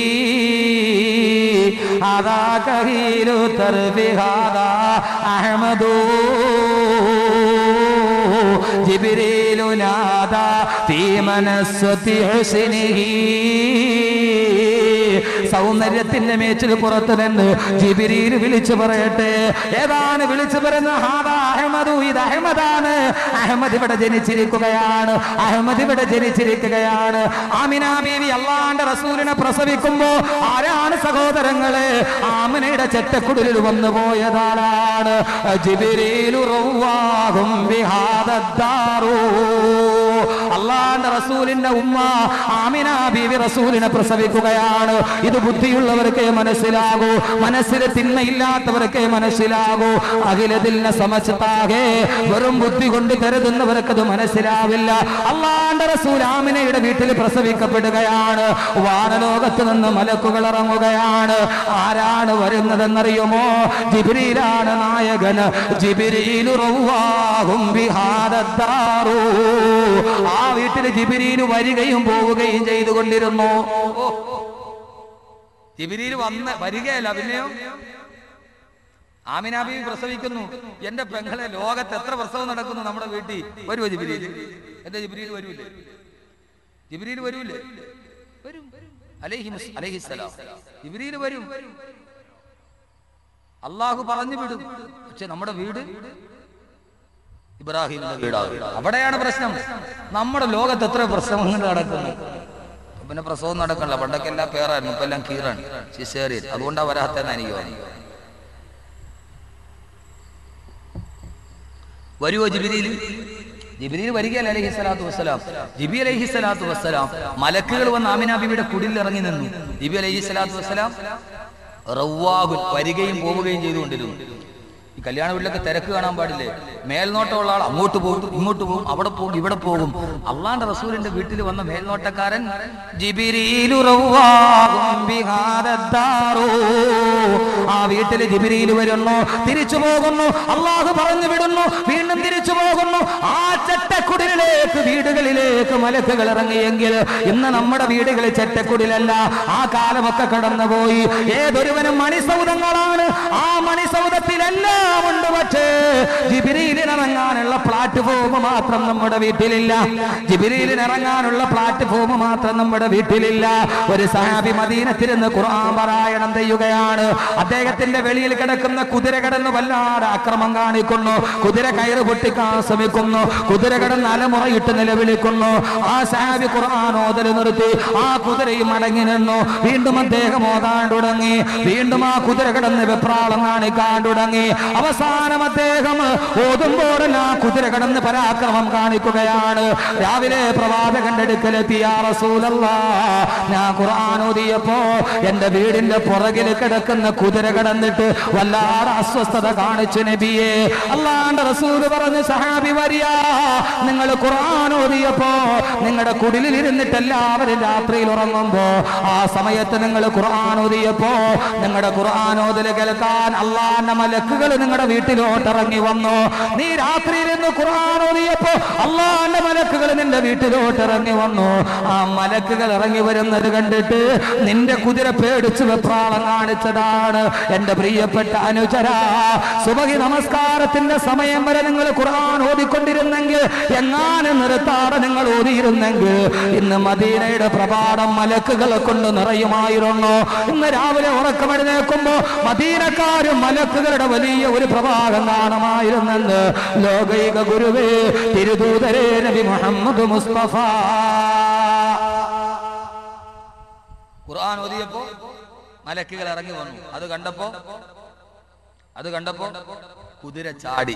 ആദാ കഹീലു തർബിഹാദാ അഹ്മദു. ജിബ്രീലു നാദാ ഫീ മനസ്സതി ഹുസ്നിഹി. സൗന്ദര്യത്തിന്റെ മേച്ചിൽ പുറത്തു നിന്ന് ജിബ്രീൽ വിളിച്ചു പറയട്ടെ. ഏതാണ് വിളിച്ചു പറയുന്നത്? ഹാദാ അഹ്മദു, ഇത് അഹ്മദാണ്. അഹ്മദ് ഇവിടെ ജനിച്ചിരിക്കുകയാണ്. അഹ്മദ് ഇവിടെ ജനിച്ചിരിക്കുകയാണ്. ആമിന ബീവി അള്ളാന്റെ റസൂലിനെ പ്രസവിക്കുമ്പോ ആരാണ് സഹോദരങ്ങളെ? ആമിനയുടെ ചെറ്റക്കുടലിൽ വന്നു പോയതാരാണ്? ജിബ്രീലു റവ്വാഹും ബിഹാദദ്ദാറു. അള്ളാന്റെ റസൂലിന്റെ ഉമ്മ ആമിന ബീവി റസൂലിനെ പ്രസവിക്കുകയാണ്. ഇത് ബുദ്ധിയുള്ളവർക്കേ മനസ്സിലാകൂ, മനസ്സിൽ തിന്മയില്ലാത്തവർക്കേ മനസ്സിലാകൂ. അഖിലതിൽന സമസ്താകെ വെറും ബുദ്ധി കൊണ്ട് കരുതുന്നവർക്കത് മനസ്സിലാവില്ല. അള്ളാന്റെ റസൂൽ ആമിനയുടെ വീട്ടിൽ പ്രസവിക്കപ്പെടുകയാണ്. വാനലോകത്ത് നിന്ന് മലക്കുകൾ ഇറങ്ങുകയാണ്. ആരാണ് വരുന്നതെന്നറിയുമോ? ജിബ്രീലാണ് നായകൻ. ജിബ്രീലു റവ്വാഹും ബിഹാദദ്ദാറു. ആ വീട്ടിൽ ജിബ്രീൽ വരികയും പോവുകയും ചെയ്തുകൊണ്ടിരുന്നു. ജിബ്രീൽ വന്ന് വരികയല്ല, പിന്നെയോ ആമിന ബീവി പ്രസവിക്കുന്നു. എന്റെ പെങ്ങളെ, ലോകത്ത് എത്ര പ്രസവം നടക്കുന്നു നമ്മുടെ വീട്ടിൽ. വരുവോ ജിബ്രീൽ? എന്റെ ജിബ്രീൽ വരൂലേ? ജിബ്രീൽ വരൂലേ? വരും. അലൈഹി അലൈഹിസ്സലാം ജിബ്രീൽ വരും. അള്ളാഹു പറഞ്ഞു വിടും. പക്ഷെ നമ്മുടെ വീട് ഇബ്രാഹിമിന്റെ വീടാകും. അവിടെയാണ് പ്രശ്നം. നമ്മുടെ ലോകത്ത് എത്ര പ്രസവങ്ങൾ നടക്കുന്നു. പിന്നെ പ്രസവം നടക്കണല്ലോ. പണ്ടൊക്കെ എല്ലാം പേരായിരുന്നു, ഇപ്പൊ എല്ലാം കീറാണ്, സിസേറിയൻ. അതുകൊണ്ടാ വരാത്തെന്ന് എനിക്ക് തോന്നി. വരുവോ ജിബ്രീൽ? ജിബ്രീൽ വരികയല്ല അലൈഹി സ്വലാത്തു വസ്സലാം. ജിബി അലൈഹി സ്വലാത്തു വസ്സലാം മലക്കുകൾ വന്ന് ആമിന ബീവിയുടെ കുടിൽ ഇറങ്ങി നിന്നു. ജിബി അലൈഹി സ്വലാത്തു വസ്സലാം റവ്വാഹുൻ വരികയും പോവുകയും ചെയ്തുകൊണ്ടിരുന്നു. ഈ കല്യാണ വീട്ടിലൊക്കെ തിരക്ക് കാണാൻ പാടില്ലേ? മേൽനോട്ടമുള്ള ആൾ അങ്ങോട്ട് പോകും, ഇങ്ങോട്ട് പോകും, അവിടെ പോകും, ഇവിടെ പോകും. അള്ളാന്റെ റസൂലിന്റെ വീട്ടിൽ വന്ന മേൽനോട്ടക്കാരൻ ജിബ്രീലു റവ്വാഹും ബിഹാദദ്ദാറു. ആ വീട്ടിൽ ജിബ്രീൽ വരുന്നു, തിരിച്ചു പോകുന്നു, അള്ളാഹു പറഞ്ഞു വിടുന്നു, വീണ്ടും തിരിച്ചു പോകുന്നു. ആ ചെറ്റക്കുടിലേക്ക്, വീടുകളിലേക്ക് മലക്കുകൾ ഇറങ്ങിയെങ്കിൽ ഇന്ന് നമ്മുടെ വീടുകളിൽ ചെറ്റക്കുടിലല്ല. ആ കാലമൊക്കെ കടന്നുപോയി. ഏതൊരുവനും മണിസൗധങ്ങളാണ്. ആ മണിസൗധത്തിലെല്ലാം ഉണ്ട്. പക്ഷേ ജിബ്രീലിന് ഇറങ്ങാനുള്ള പ്ലാറ്റ്ഫോം മാത്രം നമ്മുടെ വീട്ടിലില്ല. ജിബ്രീലിന് ഇറങ്ങാനുള്ള പ്ലാറ്റ്ഫോം മാത്രം നമ്മുടെ വീട്ടിലില്ല. ഒരു സഹാബി മദീനത്തിരുന്ന് ഖുർആൻ പാരായണം ചെയ്യുകയാണ്. അദ്ദേഹത്തിന്റെ വെളിയിൽ കിടക്കുന്ന കുതിര കിടന്ന് വല്ലാതെ ആക്രമം കാണിക്കുന്നു. കുതിര കയറ് പൊട്ടിക്കാൻ ശ്രമിക്കുന്നു. കുതിര കിടന്ന് അലമുറയിട്ട് നിലവിളിക്കുന്നു. ആ സഹാബി ഖുർആൻ ഓതൽ നിർത്തി. ആ കുതിരയും അടങ്ങി നിന്നു. വീണ്ടും അദ്ദേഹം ഓതാൻ തുടങ്ങി. വീണ്ടും ആ കുതിര കിടന്ന് വെപ്രാളം കാണിക്കാൻ തുടങ്ങി. അവസാനം അദ്ദേഹം ഓതുമ്പോഴല്ല കുതിര കടന്ന് പരാക്രമം കാണിക്കുകയാണ്. രാവിലെ പ്രവാചകന്റെ അടുക്കലെത്തി, യാ റസൂലല്ലാഹ്, ഞാൻ ഖുർആൻ ഓതിയപ്പോ എന്റെ വീടിന്റെ പുറകിൽ കിടക്കുന്ന കുതിര കടന്നിട്ട് വല്ലാതെ അസ്വസ്ഥത കാണിച്ചു നബിയെ. അല്ലാഹുവിന്റെ റസൂൽ പറഞ്ഞു, സഹാബി വരിയ, നിങ്ങൾ ഖുർആൻ ഓതിയപ്പോ നിങ്ങളുടെ കുടിലിൽ ഇരുന്നിട്ട് എല്ലാവരും രാത്രിയിൽ ഉറങ്ങുമ്പോ ആ സമയത്ത് നിങ്ങൾ ഖുർആൻ ഓതിയപ്പോ നിങ്ങളുടെ ഖുർആൻ ഓതൽ കേൾക്കാൻ അള്ളാഹുവിന്റെ മലക്കുകൾ നിങ്ങളുടെ വീട്ടിലോട്ട് ഇറങ്ങി വന്നു. നീ രാത്രിയിൽ നിന്ന് ഖുർആൻ ഓതിയപ്പോ അള്ളാഹുവിന്റെ മലക്കുകൾ നിന്റെ വീട്ടിലോട്ട് ഇറങ്ങി വന്നു. ആ മലക്കുകൾ ഇറങ്ങി വരുന്നത് കണ്ടിട്ട് നിന്റെ കുതിര പേടിച്ച് വെപ്രാളം കാണിച്ചതാണ്. എന്റെ പ്രിയപ്പെട്ട അനുചരാ, സുബഹി നമസ്കാരത്തിന്റെ സമയം വരെ നിങ്ങൾ ഖുർആൻ ഓതിക്കൊണ്ടിരുന്നെങ്കിൽ, എങ്ങാനും നിർത്താതെ നിങ്ങൾ ഓതിയിരുന്നെങ്കിൽ ഇന്ന് മദീനയുടെ പ്രഭാതം മലക്കുകളെ കൊണ്ട് നിറയുമായിരുന്നു. ഇന്ന് രാവിലെ ഉറക്കമെഴുന്നേൽക്കുമ്പോ മദീനക്കാരും മലക്കുകളുടെ വലിയ ഒരു പ്രഭാതം കാണുമായിരുന്നെന്ന് ലോകൈക ഗുരുവേ തിരുദൂതരേ നബി മുഹമ്മദ് മുസ്തഫ. ഖുർആൻ ഓതിയപ്പോ മലക്കുകൾ ഇറങ്ങി വന്നു. അത് കണ്ടപ്പോ അത് കണ്ടപ്പോ കുതിര ചാടി.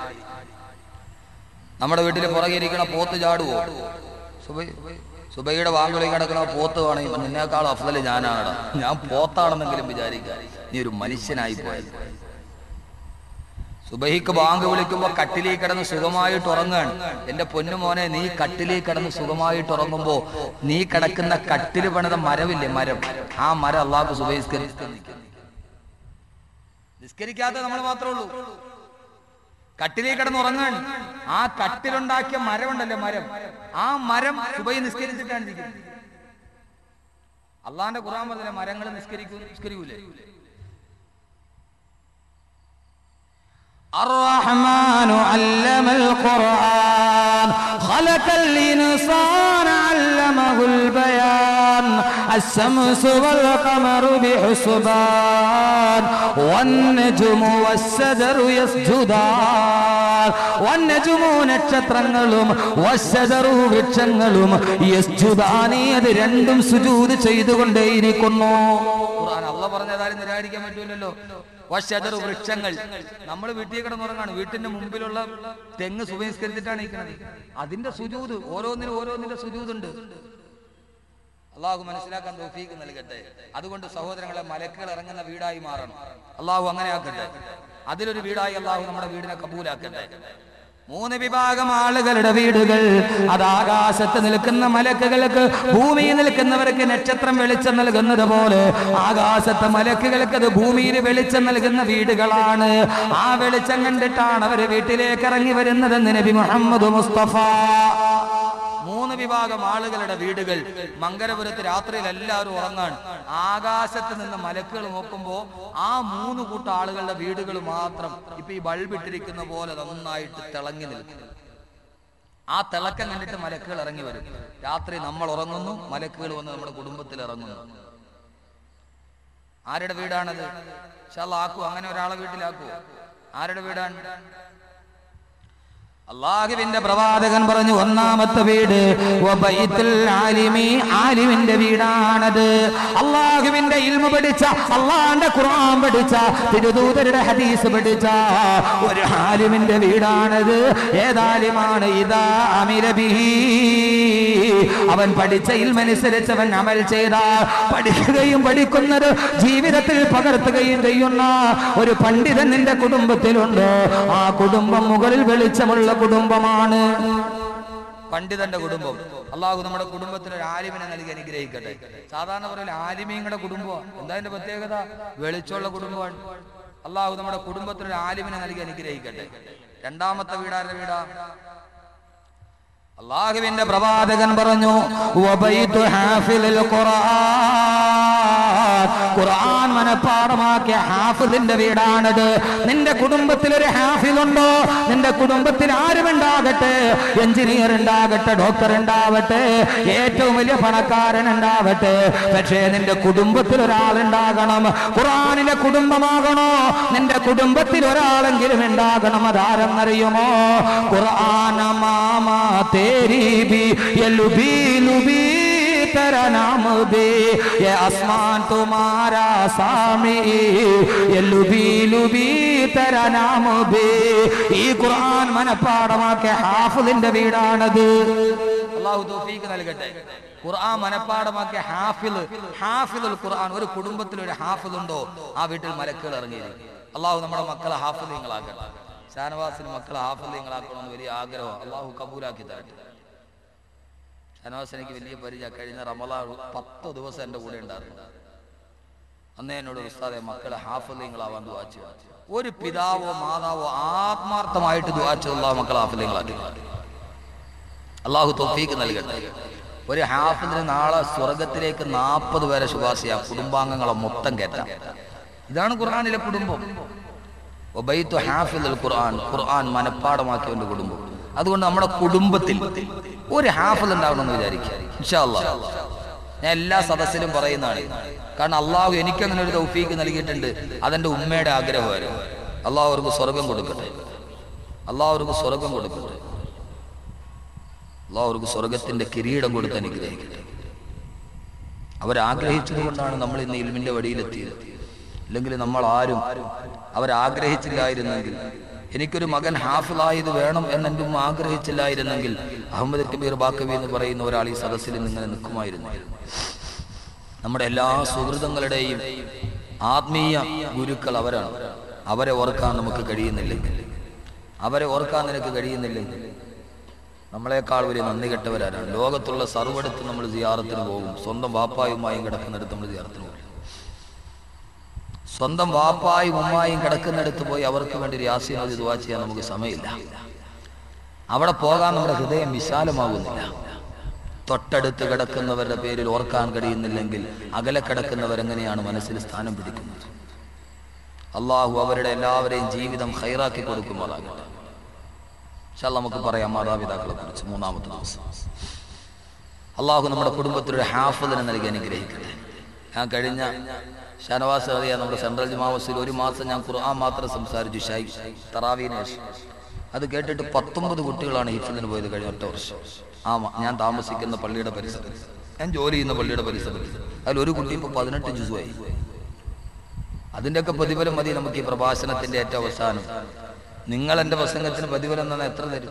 നമ്മുടെ വീട്ടിൽ പുറകെ ഇരിക്കണ പോത്ത് ചാടുവോ? സുബൈയുടെ വാങ്കുളി കിടക്കണ പോത്ത് വേണമെങ്കിൽ നിന്നേക്കാൾ അഫ്ദൽ ഞാനാണ്. ഞാൻ പോത്താണെന്നെങ്കിലും വിചാരിക്കുക. നീ ഒരു മനുഷ്യനായി പോയത്. സുബഹിക്ക് ബാങ്ക് വിളിക്കുമ്പോ കട്ടിലേക്ക് കിടന്ന് സുഖമായിട്ട് ഉറങ്ങാണ്. എന്റെ പൊന്നുമോനെ, നീ കട്ടിലേക്ക് കിടന്ന് സുഖമായിട്ട് ഉറങ്ങുമ്പോ നീ കിടക്കുന്ന കട്ടില് പണിത മരമില്ലേ, മരം, ആ മരം അള്ളാഹു സുബഹിസ്കരിച്ച് നിസ്കരിക്കാത്ത നമ്മൾ മാത്രമേ ഉള്ളൂ. കട്ടിലേക്ക് കിടന്ന് ഉറങ്ങാൻ ആ കട്ടിലുണ്ടാക്കിയ മരമുണ്ടല്ലേ, മരം, ആ മരം സുബഹി നിസ്കരിച്ചിട്ടാണ് ഇരിക്കുന്നത്. അള്ളാന്റെ ഖുർആൻ പറഞ്ഞ മരങ്ങൾ നിസ്കരിക്കൂ നിസ്കരിക്കൂലേ? الرحمن علم القرآن خلق الإنسان علمه البيان الشمس والقمر بحسبان والنجم والشجر يسجدان والنجم നക്ഷത്രങ്ങളും والشجر വൃക്ഷങ്ങളും യസ്ജുദാനി, അത് രണ്ടും സുജൂദ് ചെയ്തുകൊണ്ടേയിരിക്കുന്നു. ഖുർആൻ അല്ലാഹു പറഞ്ഞതാരും നിരാകരിക്കാൻ പറ്റൂലല്ലോ. വശദറു, വൃക്ഷങ്ങൾ. നമ്മൾ വീട്ടിൽ കിടന്നുറങ്ങാണ്. വീട്ടിന്റെ മുമ്പിലുള്ള തെങ്ങ് സുബഹിസ്കരിച്ചിട്ടാണ് ഇരിക്കുന്നത്. അതിന്റെ സുജൂദ്, ഓരോന്നിനും ഓരോന്നിന്റെ സുജൂദുണ്ട്. അള്ളാഹു മനസ്സിലാക്കാൻ തൗഫീഖ് നൽകട്ടെ. അതുകൊണ്ട് സഹോദരങ്ങളെ, മലക്കുകൾ ഇറങ്ങുന്ന വീടായി മാറണം. അള്ളാഹു അങ്ങനെ ആക്കട്ടെ. അതിലൊരു വീടായി അള്ളാഹു നമ്മുടെ വീടിനെ കബൂലാക്കട്ടെ. മൂന്ന് വിഭാഗം ആളുകളുടെ വീടുകൾ, അത് ആകാശത്ത് നിൽക്കുന്ന മലക്കുകൾക്ക്, ഭൂമിയിൽ നിൽക്കുന്നവർക്ക് നക്ഷത്രം വെളിച്ചം നൽകുന്നത് പോലെ ആകാശത്തെ മലക്കുകൾക്ക് അത് ഭൂമിയിൽ വെളിച്ചം നൽകുന്ന വീടുകളാണ്. ആ വെളിച്ചം കണ്ടിട്ടാണ് അവർ വീട്ടിലേക്ക് ഇറങ്ങി വരുന്നതെന്ന് നബി മുഹമ്മദ് മുസ്തഫ. മൂന്ന് വിഭാഗം ആളുകളുടെ വീടുകൾ മംഗലപുരത്ത് രാത്രിയിൽ എല്ലാവരും ഉറങ്ങാൻ. ആകാശത്ത് നിന്ന് മലക്കുകൾ നോക്കുമ്പോൾ ആ മൂന്ന് കൂട്ടം ആളുകളുടെ വീടുകൾ മാത്രം ഇപ്പൊ ഈ ബൾബ് ഇട്ടിരിക്കുന്ന പോലെ നന്നായിട്ട് തിളങ്ങി നിൽക്കും. ആ തിളക്കം കണ്ടിട്ട് മലക്കുകൾ ഇറങ്ങി വരും. രാത്രി നമ്മൾ ഉറങ്ങുന്നു, മലക്കുകൾ വന്ന് നമ്മുടെ കുടുംബത്തിൽ ഇറങ്ങുന്നു. ആരുടെ വീടാണത്? ഇൻഷാ അല്ലാഹ് ആക്കൂ, അങ്ങനെ ഒരാളെ വീട്ടിലാക്കൂ. ആരുടെ വീടാണ്? അല്ലാഹുവിന്റെ പ്രവാചകൻ പറഞ്ഞു, ഒന്നാമത്തെ വീട് വബൈത്തുൽ ആലിമി, ആലിമിന്റെ വീടാണത്. അല്ലാഹുവിന്റെ ഇൽമു പഠിച്ച, അല്ലാഹുവിന്റെ ഖുർആൻ പഠിച്ച, തിരുദൂതരുടെ ഹദീസ് പഠിച്ച ഒരു ആലിമിന്റെ വീടാണത്. ഏതാലിമാണ്? ഇദാ അമില ബിഹി, അവൻ പഠിച്ച ഇൽമനുസരിച്ച് അവൻ അമൽ ചെയ്ത, പഠിക്കുകയും പഠിക്കുന്നത് ജീവിതത്തിൽ പകർത്തുകയും ചെയ്യുന്ന ഒരു പണ്ഡിതൻ നിന്റെ കുടുംബത്തിലുണ്ട്. ആ കുടുംബം മുകളിൽ വെളിച്ചമുള്ള കുടുംബമാണ്, പണ്ഡിതന്റെ കുടുംബം. അള്ളാഹു നമ്മുടെ കുടുംബത്തിൽ ഒരു ആലിമിനെ നൽകി അനുഗ്രഹിക്കട്ടെ. സാധാരണ പറയല ആലിമീങ്ങളുടെ കുടുംബമാണ്. എന്താ അതിന്റെ പ്രത്യേകത? വെളിച്ചമുള്ള കുടുംബമാണ്. അള്ളാഹു നമ്മുടെ കുടുംബത്തിൽ ഒരു ആലിമിനെ നൽകി അനുഗ്രഹിക്കട്ടെ. രണ്ടാമത്തെ വീടാരുടെ വീടാ? അല്ലാഹുവിന്റെ പ്രവാചകൻ പറഞ്ഞു, വബൈതു ഹാഫിലുൽ ഖുർആൻ, ഖുർആൻ മനപ്പാഠമാക്കിയ ഹാഫിദിന്റെ വീടാണത്. നിന്റെ കുടുംബത്തിൽ ഒരു ഹാഫിലുണ്ടോ? നിന്റെ കുടുംബത്തിൽ ആരുമുണ്ടാകട്ടെ, എഞ്ചിനീയർ ഉണ്ടാകട്ടെ, ഡോക്ടർ ഉണ്ടാവട്ടെ, ഏറ്റവും വലിയ പണക്കാരൻ ഉണ്ടാവട്ടെ, പക്ഷേ നിന്റെ കുടുംബത്തിൽ ഒരാളുണ്ടാകണം. ഖുർആനിലെ കുടുംബമാകണോ? നിന്റെ കുടുംബത്തിൽ ഒരാളെങ്കിലും ഉണ്ടാകണം. അതാരെന്നറിയുമോ? ഖുർആന മാമാ तेरी भी ये लुबी लुबी तेरा नाम दे, ये आसमान तुम्हारा सामी, ये लुबी लुबी तेरा नाम दे. ഈ ഖുർആൻ മനപ്പാഠമാക്കിയ ഹാഫിളിന്റെ വീടാണത്. അല്ലാഹു തൗഫീഖ് നൽകട്ടെ. ഖുർആൻ മനപ്പാഠമാക്കിയ ഹാഫിള്, ഹാഫിളുൽ ഖുർആൻ. ഒരു കുടുംബത്തിൽ ഒരു ഹാഫിളുണ്ടോ ആ വീട്ടിൽ മലക്കുകൾ ഇറങ്ങിയിരിക്കും. അല്ലാഹു നമ്മുടെ മക്കളെ ഹാഫിളീങ്ങളാക്കട്ടെ. ഷാനവാസിന് മക്കളെ ഹാഫിളീങ്ങളാക്കണമെന്ന് വലിയ ആഗ്രഹം. അള്ളാഹു കബൂലാക്കി തരട്ടെ. ഷാനവാസ് എനിക്ക് വലിയ പരിചയം. കഴിഞ്ഞ റമളാൻ പത്ത് ദിവസം എൻ്റെ കൂടെ ഉണ്ടായിരുന്നു. അന്നേ എന്നോട് ഉസ്താദെ മക്കളെ ഹാഫിളീങ്ങളാവാൻ ദുആ ചെയ്യുക. ഒരു പിതാവോ മാതാവോ ആത്മാർത്ഥമായിട്ട് ദുആ ചെയ്ത് അള്ളാഹു മക്കളെ ഹാഫിളീങ്ങളാക്കി. അള്ളാഹു തൗഫീഖ് നൽകട്ടെ. ഒരു ഹാഫിളിന് നാളെ സ്വർഗത്തിലേക്ക് നാൽപ്പത് പേരെ ശുപാർശയാ, കുടുംബാംഗങ്ങളെ മൊത്തം കയറ്റാം. ഇതാണ് ഖുർആനിലെ കുടുംബം. വബൈതു ഹാഫിളുൽ ഖുർആൻ, ഖുർആൻ മനപ്പാഠമാക്കിയവന്റെ കുടുംബം. അതുകൊണ്ട് നമ്മുടെ കുടുംബത്തിൽ ഒരു ഹാഫിൾ ഉണ്ടാവണമെന്ന് വിചാരിക്കുക. ഇൻഷാ അല്ലാഹ് ഞാൻ എല്ലാ സദസ്സിലും പറയുന്നതാണ്. കാരണം അള്ളാഹു എനിക്കങ്ങനെ ഒരു തൗഫീഖ് നൽകിയിട്ടുണ്ട്. അതെന്റെ ഉമ്മയുടെ ആഗ്രഹമായിരുന്നു. അള്ളാഹു അവർക്ക് സ്വർഗം കൊടുക്കട്ടെ. അള്ളാഹു അവർക്ക് സ്വർഗം കൊടുക്കട്ടെ. അള്ളാഹു അവർക്ക് സ്വർഗത്തിന്റെ കിരീടം കൊടുത്ത് അനുഗ്രഹിക്കട്ടെ. അവരാഗ്രഹിച്ചത് കൊണ്ടാണ് നമ്മൾ ഇന്ന് ഇൽമിന്റെ വഴിയിലെത്തിയത്. അല്ലെങ്കിൽ നമ്മൾ ആരും അവരാഗ്രഹിച്ചില്ലായിരുന്നെങ്കിൽ, എനിക്കൊരു മകൻ ഹാഫിളായത് വേണം എന്നെൻ്റെ ഉമ്മ ആഗ്രഹിച്ചില്ലായിരുന്നെങ്കിൽ അഹമ്മദ് കബീർ ബാക്കവി എന്ന് പറയുന്ന ഒരാൾ ഈ സദസ്സിൽ ഇങ്ങനെ നിൽക്കുമായിരുന്നു. നമ്മുടെ എല്ലാ സുഹൃത്തുക്കളുടെയും ആത്മീയ ഗുരുക്കൾ അവരാണ്. അവരെ ഓർക്കാൻ നമുക്ക് കഴിയുന്നില്ലെങ്കിൽ, അവരെ ഓർക്കാൻ നിനക്ക് കഴിയുന്നില്ലെങ്കിൽ നമ്മളെക്കാൾ വലിയ നന്ദി കെട്ടവരാരാണ്? ലോകത്തുള്ള സർവ്വടത്ത് നമ്മൾ സിയാറത്തിന് പോകും. സ്വന്തം വാപ്പായുമായും കിടക്കുന്നിടത്ത് നമ്മൾ സിയാറത്തിന് പോകും. സ്വന്തം വാപ്പായും ഉമ്മായും കിടക്കുന്നിടത്ത് പോയി അവർക്ക് വേണ്ടി യാസീൻ ഓതി ദുആ ചെയ്യാൻ നമുക്ക് സമയമില്ല. അവിടെ പോകാൻ നമ്മുടെ ഹൃദയം വിശാലമാകുന്നില്ല. തൊട്ടടുത്ത് കിടക്കുന്നവരുടെ പേരിൽ ഓർക്കാൻ കഴിയുന്നില്ലെങ്കിൽ അകലെ കിടക്കുന്നവരെങ്ങനെയാണ് മനസ്സിൽ സ്ഥാനം പിടിക്കുന്നത്? അള്ളാഹു അവരുടെ എല്ലാവരെയും ജീവിതം ഖൈറാക്കി കൊടുക്കുമാറാകട്ടെ. ഇൻഷാ അല്ലാഹ് നമുക്ക് പറയാം മാതാപിതാക്കളെ കുറിച്ച്. മൂന്നാമത്തെ ദിവസം അള്ളാഹു നമ്മുടെ കുടുംബത്തിലൊരു ഹാഫിളിനെ നൽകി അനുഗ്രഹിക്കട്ടെ. ഞാൻ കഴിഞ്ഞ ഷാനവാസ് അറിയാം, നമ്മുടെ സെൻട്രൽ ജുമാ മസ്ജിദിൽ ഒരു മാസം ഞാൻ ഖുർആൻ മാത്രം സംസാരിച്ചു, ഷായി തറാവീന് ശേഷം. അത് കേട്ടിട്ട് പത്തൊമ്പത് കുട്ടികളാണ് ഹിഫ്ളിന് പോയത് കഴിഞ്ഞ ഒറ്റ വർഷം. ആ ഞാൻ താമസിക്കുന്ന പള്ളിയുടെ പരിസരത്ത്, ഞാൻ ജോലി ചെയ്യുന്ന പള്ളിയുടെ പരിസരത്ത്, അതിലൊരു കുട്ടി ഇപ്പോൾ പതിനെട്ട് ജുസുമായി. അതിൻ്റെയൊക്കെ പ്രതിഫലം മതി നമുക്ക് ഈ പ്രഭാഷണത്തിന്റെ ഏറ്റവും അവസാനം. നിങ്ങൾ എൻ്റെ പ്രസംഗത്തിന് പ്രതിഫലം തന്നെ എത്ര തരും?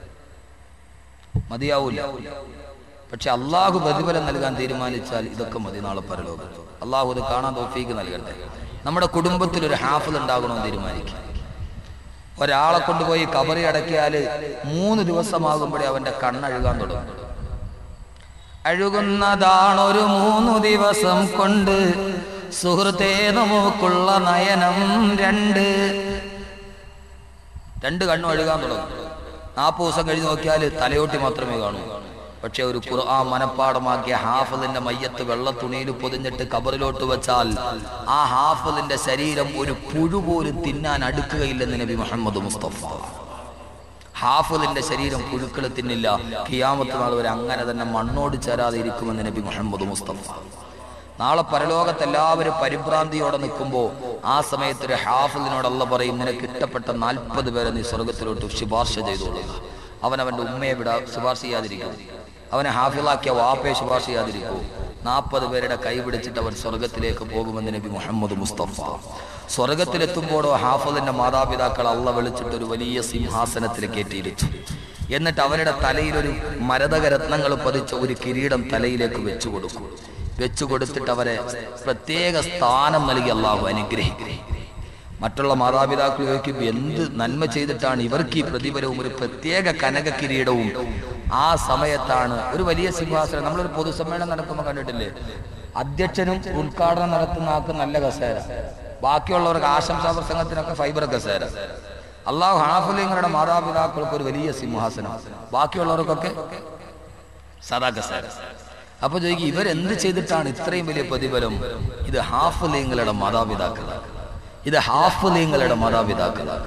മതിയാവൂല. പക്ഷെ അള്ളാഹു പ്രതിഫലം നൽകാൻ തീരുമാനിച്ചാൽ ഇതൊക്കെ മതി നാളെ പരലോകത്ത്. അള്ളാഹു അത് കാണാൻ തൗഫീഖ് നൽകട്ടെ. നമ്മുടെ കുടുംബത്തിൽ ഒരു ഹാഫിൾ ഉണ്ടാകണമെന്ന് തീരുമാനിക്കുക. ഒരാളെ കൊണ്ടുപോയി കബറി അടക്കിയാൽ മൂന്ന് ദിവസമാകുമ്പോഴേ അവന്റെ കണ്ണഴുകാൻ തുടങ്ങും. അഴുകുന്നതാണൊരു മൂന്നു ദിവസം കൊണ്ട് സുഹൃത്തേ നമുക്കുള്ള നയനം രണ്ട്. രണ്ട് കണ്ണും അഴുകാൻ തുടങ്ങും. നാൽപ്പത് ദിവസം കഴിഞ്ഞ് നോക്കിയാൽ തലയോട്ടി മാത്രമേ കാണൂ. പക്ഷെ ഒരു ഖുർആൻ മനപ്പാടമാക്കിയ ഹാഫിളിന്റെ മയ്യത്ത് വെള്ള തുണിയിൽ പൊതിഞ്ഞിട്ട് കബറിലോട്ട് വെച്ചാൽ ആ ഹാഫിളിന്റെ ശരീരം ഒരു പുഴു പോലും തിന്നാൻ അടുക്കുകയില്ലെന്ന് നബി മുഹമ്മദ് മുസ്തഫ. ഹാഫിളിന്റെ ശരീരം പുഴുക്കൾ തിന്നില്ല, ഖിയാമത്ത് നാൾ വരെ അങ്ങനെ തന്നെ മണ്ണോട് ചേരാതെ ഇരിക്കുമെന്ന് നബി മുഹമ്മദ് മുസ്തഫ. നാളെ പരലോകത്ത് എല്ലാവരും പരിഭ്രാന്തിയോടെ നിൽക്കുമ്പോൾ ആ സമയത്ത് ഒരു ഹാഫിളിനോട് അല്ലാഹ് പറയും, നിനക്ക് ഇഷ്ടപ്പെട്ട നാൽപ്പത് പേരെ നീ സ്വർഗത്തിലോട്ട് ശുപാർശ ചെയ്തോളുക. അവനവന്റെ ഉമ്മയെ വിടാ ശുപാർശ ചെയ്യാതിരിക്കും, അവനെ ഹാഫിളാക്കിയ വാപ്പയെ ശുപാർശ ചെയ്യാതിരിക്കൂ. നാൽപ്പത് പേരുടെ കൈ പിടിച്ചിട്ട് അവൻ സ്വർഗത്തിലേക്ക് പോകുമെന്ന് നബി മുഹമ്മദ് മുസ്തഫ. സ്വർഗത്തിലെത്തുമ്പോഴോ ഹാഫിളിന്റെ മാതാപിതാക്കൾ അല്ലാഹ് വിളിച്ചിട്ട് ഒരു വലിയ സിംഹാസനത്തിൽ കയറ്റിയിരിച്ചു. എന്നിട്ട് അവരുടെ തലയിൽ ഒരു മരതകരത്നങ്ങൾ പതിച്ച ഒരു കിരീടം തലയിലേക്ക് വെച്ചു കൊടുക്കും. വെച്ചു കൊടുത്തിട്ട് അവരെ പ്രത്യേക സ്ഥാനം നൽകി അല്ലാഹു അനുഗ്രഹിക്കും. മറ്റുള്ള മാതാപിതാക്കൾ ചോദിക്കും, എന്ത് നന്മ ചെയ്തിട്ടാണ് ഇവർക്ക് ഈ പ്രതിഫലവും ഒരു പ്രത്യേക കനക കിരീടവും? ആ സമയത്താണ് ഒരു വലിയ സിംഹാസനം. നമ്മളൊരു പൊതുസമ്മേളനം നടക്കുമ്പോൾ കണ്ടിട്ടില്ലേ, അധ്യക്ഷനും ഉദ്ഘാടനം നടത്തുന്ന ആൾക്ക് നല്ല കസേര, ബാക്കിയുള്ളവർക്ക് ആശംസാ പ്രസംഗത്തിനൊക്കെ ഫൈബർ കസേര. അള്ളാഹു ഹാഫിളീങ്ങളുടെ മാതാപിതാക്കൾക്ക് ഒരു വലിയ സിംഹാസനം, ബാക്കിയുള്ളവർക്കൊക്കെ സദാ കസേര. അപ്പൊ ചോദിക്കും, ഇവരെന്ത് ചെയ്തിട്ടാണ് ഇത്രയും വലിയ പ്രതിഫലം? ഇത് ഹാഫിളീങ്ങളുടെ മാതാപിതാക്കളാണ്, ഇത് ഹാഫിളീങ്ങളുടെ മാതാപിതാക്കളാണ്.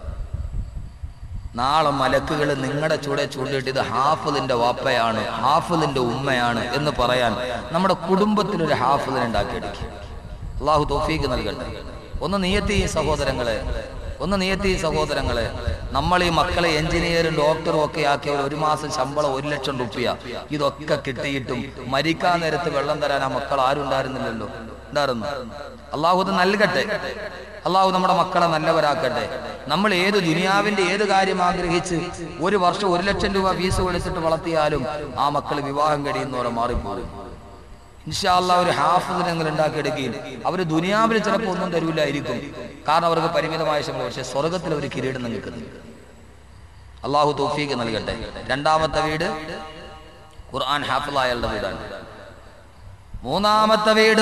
നാളെ മലക്കുകൾ നിങ്ങളുടെ ചൂടെ ചൂണ്ടിട്ട് ഇത് ഹാഫിളിന്റെ വാപ്പയാണ്, ഹാഫിളിന്റെ ഉമ്മയാണ് എന്ന് പറയാൻ നമ്മുടെ കുടുംബത്തിലൊരു ഹാഫിളിനെ ഉണ്ടാക്കിയെടുക്കും. അള്ളാഹു തൗഫീഖ് നൽകട്ടെ. ഒന്ന് നിയത്തി സഹോദരങ്ങളെ, ഒന്ന് നിയത്തി സഹോദരങ്ങളെ, നമ്മൾ ഈ മക്കളെ എഞ്ചിനീയറും ഡോക്ടറും ഒക്കെ ആക്കിയവർ ഒരു മാസം ശമ്പളം ഒരു ലക്ഷം റുപ്യ ഇതൊക്കെ കിട്ടിയിട്ടും മരിക്കാൻ നേരത്ത് വെള്ളം തരാൻ ആ മക്കൾ ആരും ഉണ്ടായിരുന്നില്ലല്ലോ. ഉണ്ടായിരുന്നു. അള്ളാഹു ഇത് നൽകട്ടെ. അള്ളാഹു നമ്മുടെ മക്കളെ നല്ലവരാക്കട്ടെ. നമ്മൾ ഏത് ദുനിയാവിന്റെ ഏത് കാര്യം ആഗ്രഹിച്ച് ഒരു വർഷം ഒരു ലക്ഷം രൂപ ഫീസ് കൊടുത്തിട്ട് വളർത്തിയാലും ആ മക്കൾ വിവാഹം കഴിയുന്നവരെ മാറിപ്പോകും. ഇൻഷാ അല്ലാഹ് ഒരു ഹാഫിളിനെ നിങ്ങൾ ഉണ്ടാക്കിയെടുക്കുകയും അവർ ദുനിയാവിൽ ചിലപ്പോൾ ഒന്നും തരൂലായിരിക്കും, കാരണം അവർക്ക് പരിമിതമായ ശമ്പളം. പക്ഷെ സ്വർഗത്തിൽ അവർ കിരീടം നിൽക്കുന്നു. അള്ളാഹു തൗഫീഖ് നൽകട്ടെ. രണ്ടാമത്തെ വീട് ഖുർആൻ ഹാഫിളായകളുടെ വീടാണ്. മൂന്നാമത്തെ വീട്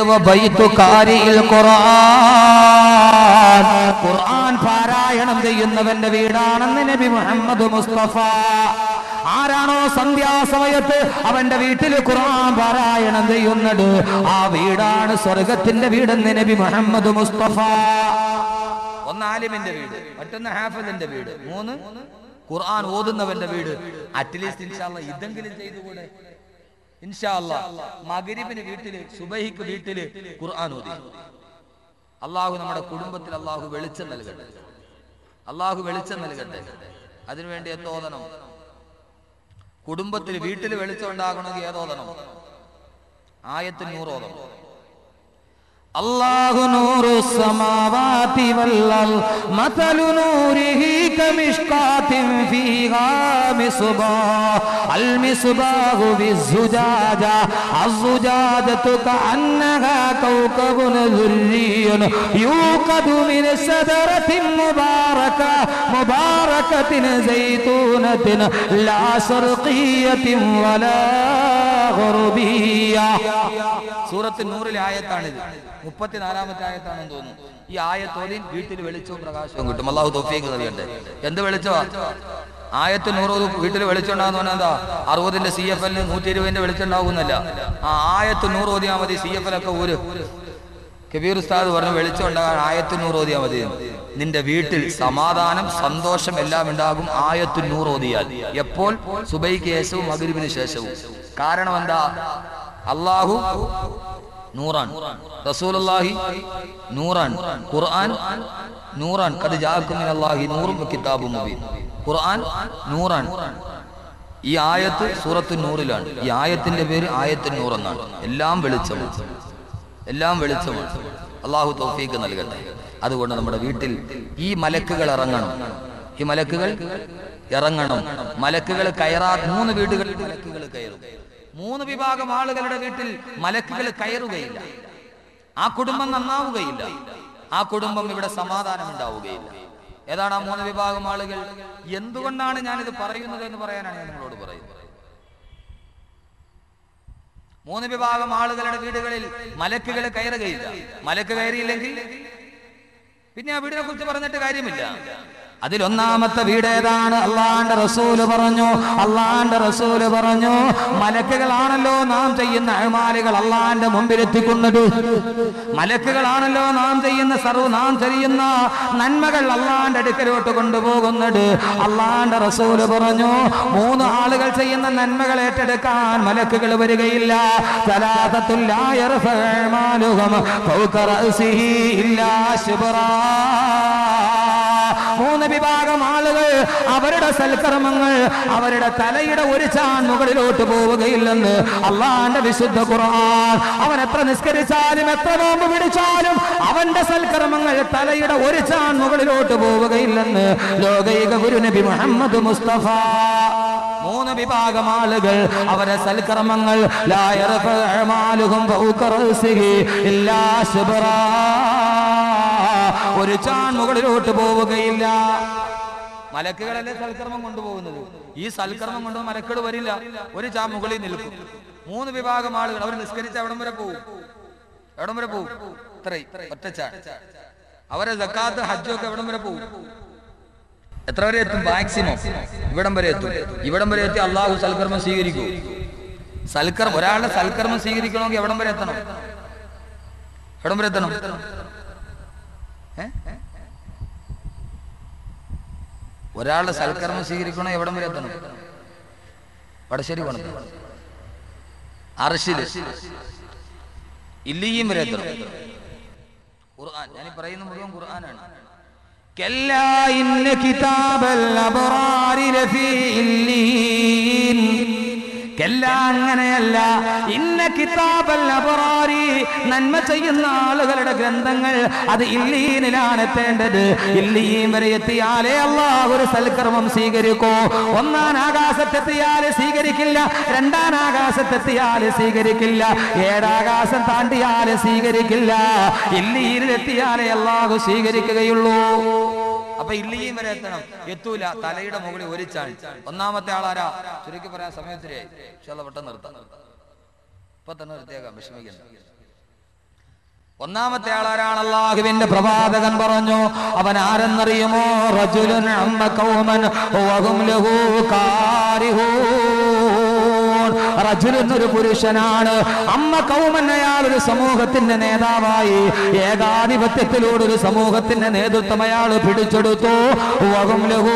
ഖുർആൻ പാരായണം ചെയ്യുന്നവന്റെ വീടാണെന്ന് നബി മുഹമ്മദ് മുസ്തഫ. ആരാണോ സന്ധ്യാസമയത്ത് അവന്റെ വീട്ടിൽ ഖുർആൻ പാരായണം ചെയ്യുന്നത്, ആ വീടാണ് സ്വർഗത്തിന്റെ വീടെന്ന് നബി മുഹമ്മദ് മുസ്തഫ. ഒന്ന് ആലിമിന്റെ വീട്, മറ്റൊന്ന് ഹാഫിളിന്റെ വീട്, മൂന്ന് ഖുർആൻ ഓതുന്നവന്റെ വീട്. അറ്റ്ലീസ്റ്റ് ഇൻഷാ അല്ലാഹ് ഇതെങ്കിലും ചെയ്തുകൂടെ? ഇൻഷാ അല്ലാഹ് മഗ്രിബിന് വീട്ടില്, സുബഹിക്ക് വീട്ടില് ഖുർആൻ ഓതി. അള്ളാഹു നമ്മുടെ കുടുംബത്തിൽ അള്ളാഹു വെളിച്ചം നൽകട്ടെ. അള്ളാഹു വെളിച്ചം നൽകട്ടെ. അതിനുവേണ്ടി എന്തോതണം? കുടുംബത്തിൽ വീട്ടിൽ വെളിച്ചം ഉണ്ടാകണമെങ്കിൽ ഏതോതണം? ആയത്ത് നൂറോതണം. അല്ലാഹു നൂറു സമാവാതി വൽ അർദ് മതലു നൂരിഹി കമിഷ്കാത്തിൻ ഫീഹാ മിസ്ബാഹ് അൽ മിസ്ബാഹു ബിസ്സുജാജ അസ്സുജാജതു കഅന്നഹാ കൗകബുൻ ദുർരിയ്യുൻ യൂഖദു മിൻ സദറത്തിൻ മുബാറക മുബാറകത്തിൻ സൈതൂനത്തിൻ ലാ ശർഖിയ്യത്തിൻ വലാ ഗർബിയ്യ. സൂറത്ത് നൂറിലെ ആയത്താണിത്. മുപ്പത്തിനാലാമത്തെ ആയത്താണെന്ന് തോന്നുന്നു. ഈ ആയത്തോടെ വീട്ടിൽ വെളിച്ചവും പ്രകാശവും കിട്ടും. അല്ലാഹു തൗഫീഖ് നൽകട്ടെ. എന്ത് വെളിച്ചമാ? ആയത്ത് നൂറ് വീട്ടിൽ വെളിച്ചം ഉണ്ടാകുന്ന പറഞ്ഞാൽ എന്താ? അറുപതിന്റെ സി എഫ് എല്ലിന് നൂറ്റി ഇരുപതിന്റെ വെളിച്ചം ഉണ്ടാകുന്നല്ല. ആ ആയത്ത് നൂറ് ഓതിയാൽ മതി. സി എഫ് എൽ ഒക്കെ ഒരു കബീർ ഉസ്താദ് പറഞ്ഞു വെളിച്ചം ഉണ്ടാകാൻ ആയത്ത് നൂറ് ഓതിയാൽ മതി. നിന്റെ വീട്ടിൽ സമാധാനം, സന്തോഷം എല്ലാം ഉണ്ടാകും ആയത്ത് നൂറ് ഓതിയാൽ. എപ്പോൾ? സുബൈക്ക് ശേഷവും മഗ്രിബിന് ശേഷവും. കാരണം എന്താ? അല്ലാഹു നൂറാൻ, റസൂലുള്ളാഹി നൂറാൻ, ഖുർആൻ നൂറാൻ. ഖദ് ജാഅക്കും മിനല്ലാഹി നൂറും വകിതാബും മുബീൻ. ഖുർആൻ നൂറാൻ. ഈ ആയത്ത് സൂറത്തു നൂറിലാണ്. ഈ ആയത്തിന്റെ പേര് ആയത്ത് നൂർ എന്നാണ്. എല്ലാം വെളിച്ചമാണ്, എല്ലാം വെളിച്ചമാണ്. അല്ലാഹു തൗഫീഖ് നൽകട്ടെ. അതുകൊണ്ട് നമ്മുടെ വീട്ടിൽ ഈ മലക്കുകൾ ഇറങ്ങണം. ഈ മലക്കുകൾ ഇറങ്ങണം. മലക്കുകൾ കയറാ മൂന്ന് വീടുകളിൽ മലക്കുകൾ കയറും. മൂന്ന് വിഭാഗം ആളുകളുടെ വീട്ടിൽ മലക്കുകൾ കയറുകയില്ല. ആ കുടുംബം നന്നാവുകയില്ല. ആ കുടുംബം ഇവിടെ സമാധാനം ഉണ്ടാവുകയില്ല. ഏതാണ് ആ മൂന്ന് വിഭാഗം ആളുകൾ? എന്തുകൊണ്ടാണ് ഞാനിത് പറയുന്നത് എന്ന് പറയാനാണ് ഞാൻ നിങ്ങളോട് പറയുന്നത്. മൂന്ന് വിഭാഗം ആളുകളുടെ വീടുകളിൽ മലക്കുകൾ കയറുകയില്ല. മലക്ക് കയറിയില്ലെങ്കിൽ പിന്നെ ആ വീടിനെ കുറിച്ച് പറഞ്ഞിട്ട് കാര്യമില്ല. അതിലൊന്നാമത്തെ വീട് ഏതാണ്? അള്ളാന്റെ റസൂല് പറഞ്ഞു അള്ളാന്റെ റസൂല് പറഞ്ഞു മലക്കുകളാണല്ലോ നാം ചെയ്യുന്ന അഅ്മാലുകൾ അള്ളാന്റെ മുമ്പിൽ എത്തിക്കുന്നത്. മലക്കുകളാണല്ലോ നാം ചെയ്യുന്ന സർവ്വ നാം ചെയ്യുന്ന നന്മകൾ അള്ളാന്റെ അടുക്കലോട്ട് കൊണ്ടുപോകുന്നത്. അള്ളാന്റെ റസൂല് പറഞ്ഞു മൂന്ന് ആളുകൾ ചെയ്യുന്ന നന്മകൾ ഏറ്റെടുക്കാൻ മലക്കുകൾ വരികയില്ല. സലാസത്തുൽ ലാ യർഫഉ അഅ്മാലുഹും ഫൗക റഅസിഹി ഇല്ലാ ശുബ്റാ. മൂന്ന് വിഭാഗം ആളുകൾ അവരുടെ സൽക്കർമ്മങ്ങൾ അവരുടെ തലയുടെ ഒരു ചാൺ മുകളിലോട്ട് പോവുകയില്ലെന്ന് അള്ളാന്റെ വിശുദ്ധ ഖുർആൻ. അവൻ എത്ര നിസ്കരിച്ചാലും എത്ര നോമ്പ് പിടിച്ചാലും അവന്റെ സൽക്കർമ്മങ്ങൾ തലയുടെ ഒരു ചാൺ മുകളിലോട്ട് പോവുകയില്ലെന്ന് ലോകൈക ഗുരു നബി മുഹമ്മദ് മുസ്തഫ. മൂന്ന് വിഭാഗം ആളുകൾ അവരുടെ സൽക്കർമ്മങ്ങൾ ലാ യർഫഉ അഅ്മാലുഹും ഫൗക റഅസിഹി ഇല്ലാ ശുബ്റാ, ഒരു ചാൺ മുകളിലോട്ട് പോവുകയില്ല. മലക്കുകളല്ലേ സൽക്കർമ്മം കൊണ്ടുപോകുന്നത്. ഈ സൽക്കർമ്മം കൊണ്ട് മലക്കുകൾ വരില്ല, ഒരു ചാൺ മുകളിൽ നിൽക്കും. മൂന്ന് വിഭാഗം ആളുകൾ അവർ നിസ്കരിച്ച് എവിടം വരെ പോകും? എവിടം വരെ പോകും? ഇത്രയും ഒറ്റച്ചാൺ. അവരെ സക്കാത്ത് ഹജ്ജൊക്കെ എവിടം വരെ പോകും? എത്ര വരെ എത്തും? മാക്സിമം ഇവിടം വരെ എത്തും. ഇവിടം വരെ എത്തി അള്ളാഹു സൽക്കർമ്മം സ്വീകരിക്കൂ. സൽക്കർമ്മം ഒരാളുടെ സൽക്കർമ്മം സ്വീകരിക്കണമെങ്കിൽ എവിടം വരെ എത്തണം? എവിടം വരെ എത്തണം? ഒരാളുടെ സൽക്കർമ്മം സ്വീകരിക്കണോ എവിടം വരെ എത്തണം? വടശ്ശേരി പോണത് അർശില് ഇല്ലിയും വരെ എത്തണം. ഖുർആൻ ഞാൻ പറയുന്ന മുഴുവൻ ഖുർആനാണ്. കല്ലാ ഇന്ന കിതാബൽ അബ്റാരി ലഫീ ഇല്ലീൻ. കല്ല, അങ്ങനെയല്ല. ഇന്ന കിതാബൽ അബ്റാരി, നന്മ ചെയ്യുന്ന ആളുകളുടെ ഗ്രന്ഥങ്ങൾ അത് ഇല്ലീനിലാണ് എത്തേണ്ടത്. ഇല്ലീൻ വരെ എത്തിയാലേ അല്ലാഹു ഒരു സൽക്കർമ്മം സ്വീകരിക്കൂ. ഒന്നാം ആകാശത്തെത്തിയാൽ സ്വീകരിക്കില്ല, രണ്ടാം ആകാശത്തെത്തിയാൽ സ്വീകരിക്കില്ല, ഏഴാകാശം താണ്ടിയാൽ സ്വീകരിക്കില്ല. ഇല്ലീനിൽ എത്തിയാലേ അല്ലാഹു സ്വീകരിക്കുകയുള്ളൂ. അപ്പൊ ഇല്ലീൻ വരെ എത്തണം. എത്തൂല, തലയുടെ മുകളിൽ ഒരു ചാൺ. ഒന്നാമത്തെ ആളാരാ? ചുരുക്കി പറയാൻ സമയത്തിലേ പെട്ടെന്ന് നിർത്താം. ഇപ്പൊ തന്നെ നിർത്തിയേക്കാം, വിഷമിക്കണ്ട. ഒന്നാമത്തെ ആളാരാണ്? അല്ലാഹുവിന്റെ പ്രവാചകൻ പറഞ്ഞു, അവൻ ആരെന്നറിയുമോ? റജുലുൻ അമ്മ ഖൗമൻ വഹും ലഹു കാരിഹൂൻ. റജുലുൻ ഒരു പുരുഷനാണ്. അമ്മ ഖൗമൻ, അയാൾ ഒരു സമൂഹത്തിന്റെ നേതാവായി ഏകാധിപത്യത്തിലൂടെ ഒരു സമൂഹത്തിന്റെ നേതൃത്വം അയാൾ പിടിച്ചെടുത്തു. വഹും ലഹു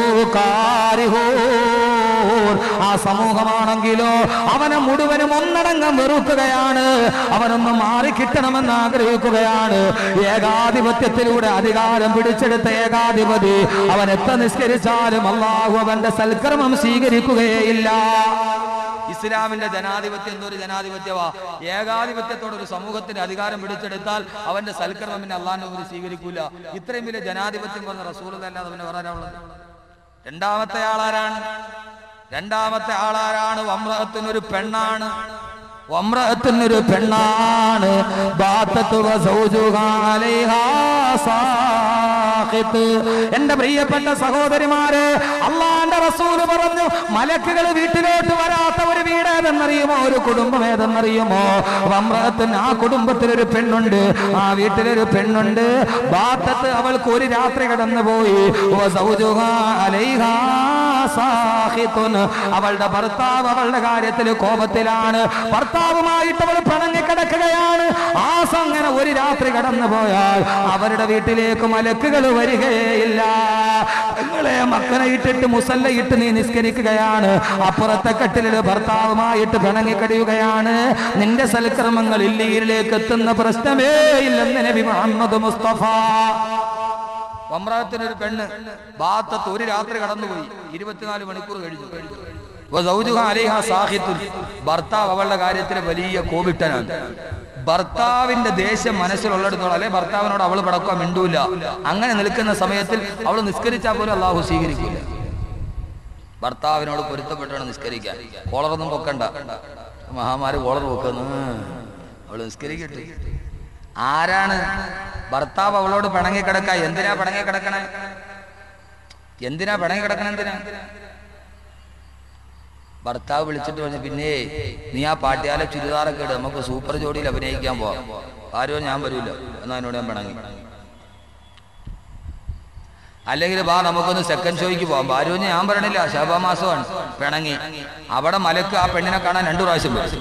കാരിഹൂൻ. ആ സമൂഹമാണെങ്കിലോ അവനെ മുഴുവനും ഒന്നടങ്കം വെറുക്കുകയാണ്. അവനൊന്ന് മാറിക്കിട്ടണമെന്ന് ആഗ്രഹിക്കുകയാണ്. ഏകാധിപത്യത്തിലൂടെ അധികാരം പിടിച്ചെടുത്ത ഏകാധിപതി അവൻ എത്ര നിസ്കരിച്ചാലും അല്ലാഹു അവന്റെ സൽക്കർമ്മം സ്വീകരിക്കുകയില്ല. ഇസ്ലാമിന്റെ ജനാധിപത്യം എന്തൊരു ജനാധിപത്യവാ! ഏകാധിപത്യത്തോടെ ഒരു സമൂഹത്തിന്റെ അധികാരം പിടിച്ചെടുത്താൽ അവന്റെ സൽക്കർമ്മം പിന്നെ അള്ളാഹുവിന്റെ മുമ്പിൽ സ്വീകരിക്കൂല. ഇത്രയും വലിയ ജനാധിപത്യം പറഞ്ഞ റസൂലുള്ളാഹിയല്ലാതെ പിന്നെ പറയാനുള്ളത്. രണ്ടാമത്തെ ആളാരാണ്? രണ്ടാമത്തെ ആളാരാണ്? വമ്രഅത്തുനൊരു പെണ്ണാണ്. വമ്രഅത്തുനൊരു പെണ്ണാണ്. ബാത്തതു വസൗജുഹാ അലൈഹാ സാഖിത്. എന്റെ പ്രിയപ്പെട്ട സഹോദരിമാരെ, അള്ളാന്റെ റസൂൽ പറഞ്ഞു, മലക്കുകൾ വീട്ടിലോട്ട് വരാത്ത ഒരു വീട് ഏതെന്നറിയുമോ? ഒരു കുടുംബം ഏതെന്നറിയുമോ? വമ്രഅത്തുൻ, ആ കുടുംബത്തിലൊരു പെണ്ണുണ്ട്, ആ വീട്ടിലൊരു പെണ്ണുണ്ട്. ബാത്തത്ത്, അവൾക്ക് ഒരു രാത്രി കടന്നുപോയി. വസൗജുഹാ അലൈഹാ സാഖിതുൻ, അവളുടെ ഭർത്താവ് അവളുടെ കാര്യത്തിൽ കോപത്തിലാണ്. ഭർത്താവുമായിട്ട് അവൾ പിണങ്ങി കിടക്കുകയാണ്. ആ അങ്ങനെ ഒരു രാത്രി കടന്നു പോയാൽ അവരുടെ വീട്ടിലേക്ക് മലക്കുകൾ വരികയില്ല. നിങ്ങളെ മക്കളെ ഇട്ടിട്ട് മുസല്ലയിട്ട് നീ നിസ്കരിക്കുകയാണ്, അപ്പുറത്തെ കട്ടിലിൽ ഭർത്താവുമായിട്ട് പിണങ്ങി കഴിയുകയാണ്. നിന്റെ സൽക്കർമ്മങ്ങൾ ഇല്ലീനിലേക്ക് എത്തുന്ന പ്രശ്നമേ ഇല്ലെന്ന് നബി മുഹമ്മദ് മുസ്തഫ. വമ്രഅത്തിനൊരു പെണ്ണ് ബാത്തത്ത് ഒരു രാത്രി കടന്നുപോയി, ഇരുപത്തിനാല് മണിക്കൂർ കഴിഞ്ഞു. ഭർത്താവ് അവളുടെ കാര്യത്തിൽ വലിയ കോപിട്ടനാണ്. ഭർത്താവിന്റെ ദേഷ്യം മനസ്സിലുള്ളിടത്തോളം അല്ലെ ഭർത്താവിനോട് അവൾ പടക്കുക മിണ്ടൂല. അങ്ങനെ നിൽക്കുന്ന സമയത്തിൽ അവൾ നിസ്കരിച്ചാൽ പോലും അള്ളാഹു സ്വീകരിക്കില്ല. ഭർത്താവിനോട് പൊരുത്തപ്പെട്ടാണ് നിസ്കരിക്കാൻ. കോളറൊന്നും പൊക്കണ്ട, മഹാമാര് കോളർ പൊക്കുന്നു, അവള് നിസ്കരിക്കട്ടെ. ആരാണ്? ഭർത്താവ് അവളോട് പിണങ്ങി കിടക്ക. എന്തിനാ പിണങ്ങി കിടക്കണേ? എന്തിനാ പിണങ്ങി കിടക്കണേ? എന്തിനാ? ഭർത്താവ് വിളിച്ചിട്ട് പറഞ്ഞു, പിന്നെ നീ ആ പാട്ടിയാലെ ചുരിദാറൊക്കെ ഇട്, നമുക്ക് സൂപ്പർ ജോഡിയിൽ അഭിനയിക്കാൻ പോവാം. ആരോ ഞാൻ വരൂല എന്നാ എന്നോട് ഞാൻ പിണങ്ങി. അല്ലെങ്കിൽ വാ നമുക്കൊന്ന് സെക്കൻഡ് ഷോയ്ക്ക് പോകാം. ഭാര്യ ഞാൻ പറയണില്ല, ശാബാ മാസമാണ്, പിണങ്ങി. അവിടെ മലക്ക് ആ പെണ്ണിനെ കാണാൻ രണ്ടു പ്രാവശ്യം വരും.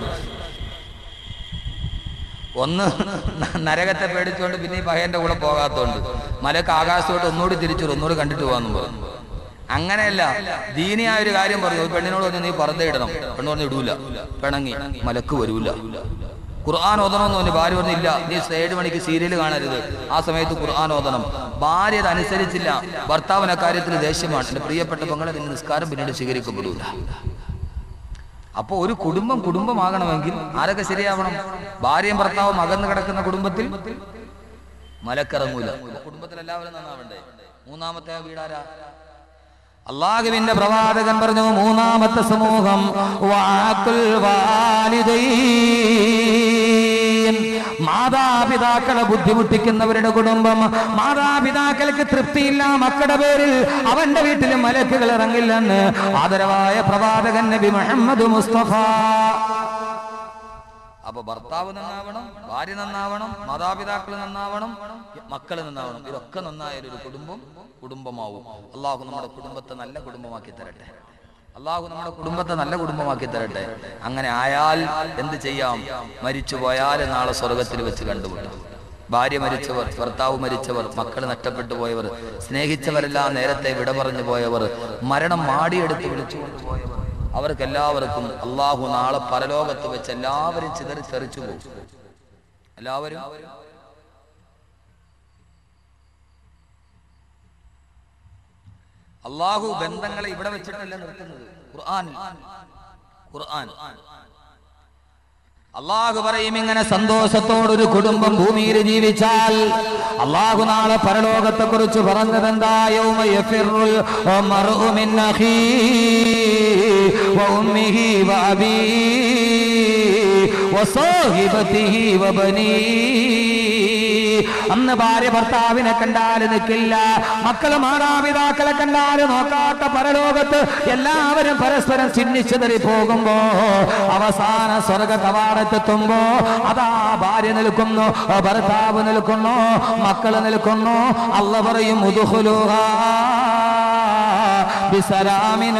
ഒന്ന് നരകത്തെ പേടിച്ചുകൊണ്ട് പിന്നെ ഈ പഹയന്റെ കൂടെ പോകാത്തതുകൊണ്ട് മലക്ക് ആകാശത്തോട്ട് ഒന്നുകൂടി തിരിച്ചു ഒന്നുകൂടി കണ്ടിട്ട് പോകാമെന്ന് പറഞ്ഞു. അങ്ങനെയല്ല, ദീനിയായ ഒരു കാര്യം പറഞ്ഞു. പെണ്ണിനോട് പറഞ്ഞു നീ പർദ്ദ ഇടണം. പെണ്ണ് പറഞ്ഞു ഇടൂല, പിണങ്ങി. മലക്ക് വരൂല. ഖുർആൻ ഓതണമെന്ന് പറഞ്ഞു. ഭാര്യ പറഞ്ഞില്ല, നീ ഏഴ് മണിക്ക് സീരിയൽ കാണരുത്, ആ സമയത്ത് ഖുർആൻ ഓതണം. ഭാര്യ അത് അനുസരിച്ചില്ല. ഭർത്താവിന് അക്കാര്യത്തിൽ ദേഷ്യമാണ്. എന്റെ പ്രിയപ്പെട്ട പെങ്ങളെ, നിങ്ങൾ നിസ്കാരം പിന്നീട് സ്വീകരിക്കപ്പെടൂല. അപ്പൊ ഒരു കുടുംബം കുടുംബമാകണമെങ്കിൽ ആരൊക്കെ ശരിയാവണം? ഭാര്യയും ഭർത്താവും അകന്നു കിടക്കുന്ന കുടുംബത്തിൽ മലക്കിറങ്ങൂല. കുടുംബത്തിൽ എല്ലാവരും നന്നാവണ്ടേ? മൂന്നാമത്തെ വീടാരാ? അല്ലാഹുവിന്റെ പ്രവാചകൻ പറഞ്ഞു, മൂന്നാമത്തെ സമൂഹം വഅഖുൽ വാലിദൈൻ, മാതാപിതാക്കളെ ബുദ്ധിമുട്ടിക്കുന്നവരുടെ കുടുംബം. മാതാപിതാക്കൾക്ക് തൃപ്തിയില്ല മക്കളുടെ പേരിൽ, അവന്റെ വീട്ടിൽ മലക്കുകൾ ഇറങ്ങില്ലെന്ന് ആദരവായ പ്രവാചകൻ നബി മുഹമ്മദ് മുസ്തഫ. അപ്പൊ ഭർത്താവ് നന്നാവണം, ഭാര്യ നന്നാവണം, മാതാപിതാക്കൾ നന്നാവണം, മക്കൾ നന്നാവണം. ഇതൊക്കെ നന്നായാലും ഒരു കുടുംബം കുടുംബമാവും. അള്ളാഹു നമ്മുടെ കുടുംബത്തെ നല്ല കുടുംബമാക്കി തരട്ടെ. അള്ളാഹു നമ്മുടെ കുടുംബത്തെ നല്ല കുടുംബമാക്കി തരട്ടെ. അങ്ങനെ ആയാൽ എന്ത് ചെയ്യാം? മരിച്ചു പോയാൽ നാളെ സ്വർഗത്തിൽ വെച്ച് കണ്ടുമുട്ടും. ഭാര്യ മരിച്ചവർ, ഭർത്താവ് മരിച്ചവർ, മക്കൾ നഷ്ടപ്പെട്ടു പോയവർ, സ്നേഹിച്ചവരെല്ലാം നേരത്തെ വിട പറഞ്ഞു പോയവർ, മരണം മാടിയെടുത്ത് വിളിച്ചുകൊണ്ട് പോയവർ, അവർക്കെല്ലാവർക്കും അള്ളാഹു നാളെ പരലോകത്ത് വെച്ച് എല്ലാവരും ചിതറി തെറിച്ചു പോകും. എല്ലാവരും അള്ളാഹു ബന്ധങ്ങളെ ഇവിടെ വെച്ചിട്ടല്ല നിർത്തുന്നത്. ഖുർആൻ ഖുർആൻ അള്ളാഹു പറയും, ഇങ്ങനെ സന്തോഷത്തോടൊരു കുടുംബം ഭൂമിയിൽ ജീവിച്ചാൽ അള്ളാഹു നാളെ പരലോകത്തെ കുറിച്ച് പറഞ്ഞതെന്താ? യൗമ യഫിറുൽ മർഉ മിൻ അഖീഹി വ ഉമ്മിഹി വ അബീഹി വ സാഹിബതിഹി വ ബനീഹി. അന്ന് ഭാര്യ ഭർത്താവിനെ കണ്ടാൽ നിൽക്കില്ല, മക്കള് മാതാപിതാക്കളെ കണ്ടാൽ നോക്കാത്ത പരലോകത്ത് എല്ലാവരും പരസ്പരം ചിഹ്നിച്ചെതറി പോകുമ്പോ അവസാന സ്വർഗ കവാടത്തെത്തുമ്പോ അതാ ഭാര്യ നിൽക്കുന്നു, ഭർത്താവ് നിൽക്കുന്നു, മക്കള് നിൽക്കുന്നു. അല്ലാഹു പറയും, ഉദ്ഖുലൂഹാ ബിസലാമിൻ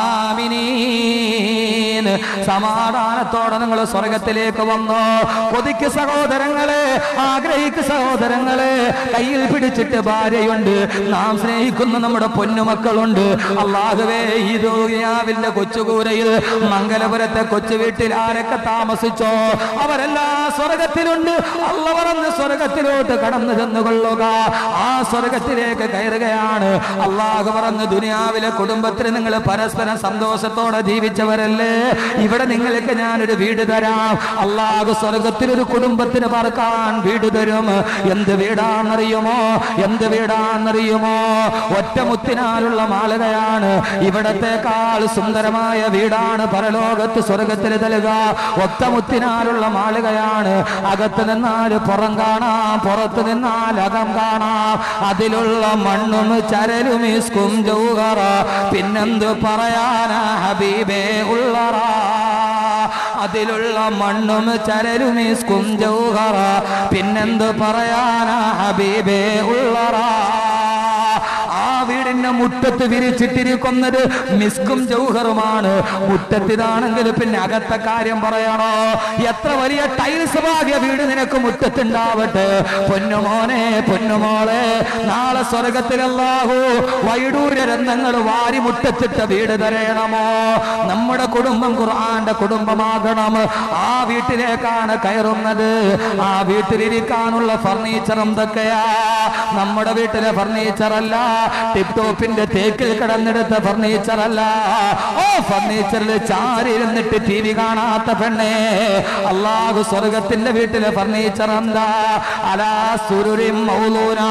ആമിനീൻ, സമാധാനത്തോടെ നിങ്ങൾ സ്വർഗത്തിലേക്ക് വന്നു. കൊതിക്ക് സഹോദരങ്ങളെ, ആഗ്രഹിക്ക് സഹോദരങ്ങളെ, കയ്യിൽ പിടിച്ചിട്ട് ഭാര്യയുണ്ട്, നാം സ്നേഹിക്കുന്ന നമ്മുടെ പൊന്നുമക്കളുണ്ട്. അല്ലാഹുവേ, ഈ ദുനിയാവിന്റെ കൊച്ചുകൂരയിൽ മംഗലപുരത്തെ കൊച്ചു വീട്ടിൽ ആരൊക്കെ താമസിച്ചോ അവരെല്ലാം സ്വർഗത്തിലുണ്ട്. അല്ലാഹു പറഞ്ഞ് സ്വർഗത്തിലോട്ട് കടന്നു ചെന്നുകൊള്ളുക. ആ സ്വർഗത്തിലേക്ക് കയറുകയാണ്. അല്ലാഹു പറഞ്ഞ്, ദുനിയാവിലെ കുടുംബത്തിൽ നിങ്ങൾ പരസ്പരം സന്തോഷത്തോടെ ജീവിച്ചവരല്ലേ, ഇവിടെ നിങ്ങൾക്ക് ഞാനൊരു വീട് തരാം. അല്ലാഹു സ്വർഗത്തിൽ ഒരു കുടുംബത്തിന് പാർക്കാൻ വീട് തരും. എന്ത് വീടാണെന്നറിയുമോ? എന്ത് വീടാണെന്നറിയുമോ? ഒറ്റമുത്തിനാലുള്ള മാളികയാണ്. ഇവിടത്തെക്കാൾ സുന്ദരമായ വീടാണ് പരലോകത്ത് സ്വർഗത്തിൽ നൽകുക. ഒറ്റമുത്തിനാലുള്ള മാളികയാണ്. അകത്ത് നിന്നാൽ പുറം കാണാം, പുറത്ത് നിന്നാൽ അകം കാണാം. അതിലുള്ള മണ്ണും ചരലും ഇസ്കും ജൗഹറ, പിന്നെന്ത് പറയാനാ ഹബീബേ ഉള്ളറ. അതിലുള്ള മണ്ണും ചരലും ഇസ്കും ജൗഹറ, പിന്നെന്ത് പറയാനാ ഹബീബേ ഉള്ളറ. ആ വീടിന്റെ മുറ്റത്ത് വിരിച്ചിട്ടിരിക്കുന്നത് മിസ്കും ജൗഹറുമാണ്. മുറ്റത്തിതാണെങ്കിൽ പിന്നെ അകത്തെ കാര്യം പറയണോ? എത്ര വലിയ ടൈൽസ് ഭാഗ്യ വീട് നിനക്ക് മുറ്റത്തുണ്ടാവട്ടെ. പൊന്നുമോനെ, പൊന്നുമോളെ, നാളെ സ്വർഗത്തിൽ അല്ലാഹു വൈഡൂര്യ രത്നങ്ങൾ വാരി മുറ്റത്തിട്ട വീട് തരയണമോ? നമ്മുടെ കുടുംബം ഖുർആന്റെ കുടുംബമാകണം. ആ വീട്ടിലേക്കാണ് കയറുന്നത്. ആ വീട്ടിലിരിക്കാനുള്ള ഫർണിച്ചർ എന്തൊക്കെയാ? നമ്മുടെ വീട്ടിലെ ഫർണിച്ചർ അല്ല, ടിപ് ടോപ്പിന്റെ തേക്കിൽ കിടന്നെടുത്ത ഫർണിച്ചർ അല്ല. ഓ ഫർണിച്ചറിൽ ചാരിരുന്നിട്ട് ടി വി കാണാത്ത പെണ്ണേ, അല്ലാഹു സ്വർഗത്തിന്റെ വീട്ടിലെ ഫർണിച്ചർ എന്താ? അലാ സുരുരിൻ മൗലൂനാ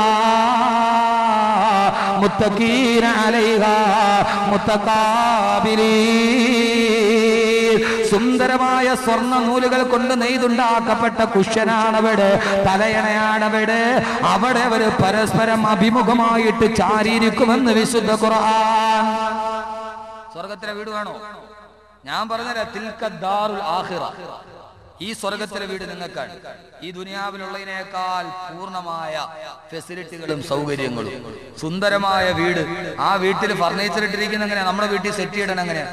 മുത്തഖീന അലൈഹാ മുതഖാബിലീൻ. സുന്ദരമായ സ്വർണ്ണ നൂലുകൾ കൊണ്ട് നെയ്തുണ്ടാക്കപ്പെട്ട കുഷ്യനാണവിടെ, തലയണയാണവിടെ. അവിടെ അവർ പരസ്പരം അഭിമുഖമായിട്ട് ചാരിയിരിക്കുമെന്ന് വിശുദ്ധ ഖുർആൻ. സ്വർഗത്തിലെ വീട് വേണോ? ഞാൻ പറഞ്ഞുതരാം. തിൽക ദാറുൽ ആഖിറ, ഈ സ്വർഗത്തിലെ വീട് നിങ്ങൾക്കാണ്. ഈ ദുനിയാവിലുള്ളതിനേക്കാൾ പൂർണ്ണമായ ഫെസിലിറ്റികളും സൗകര്യങ്ങളും സുന്ദരമായ വീട്. ആ വീട്ടിൽ ഫർണിച്ചർ ഇട്ടിരിക്കുന്ന എങ്ങനെയാ? നമ്മുടെ വീട്ടിൽ സെറ്റ് ചെയ്യണം എങ്ങനെയാ?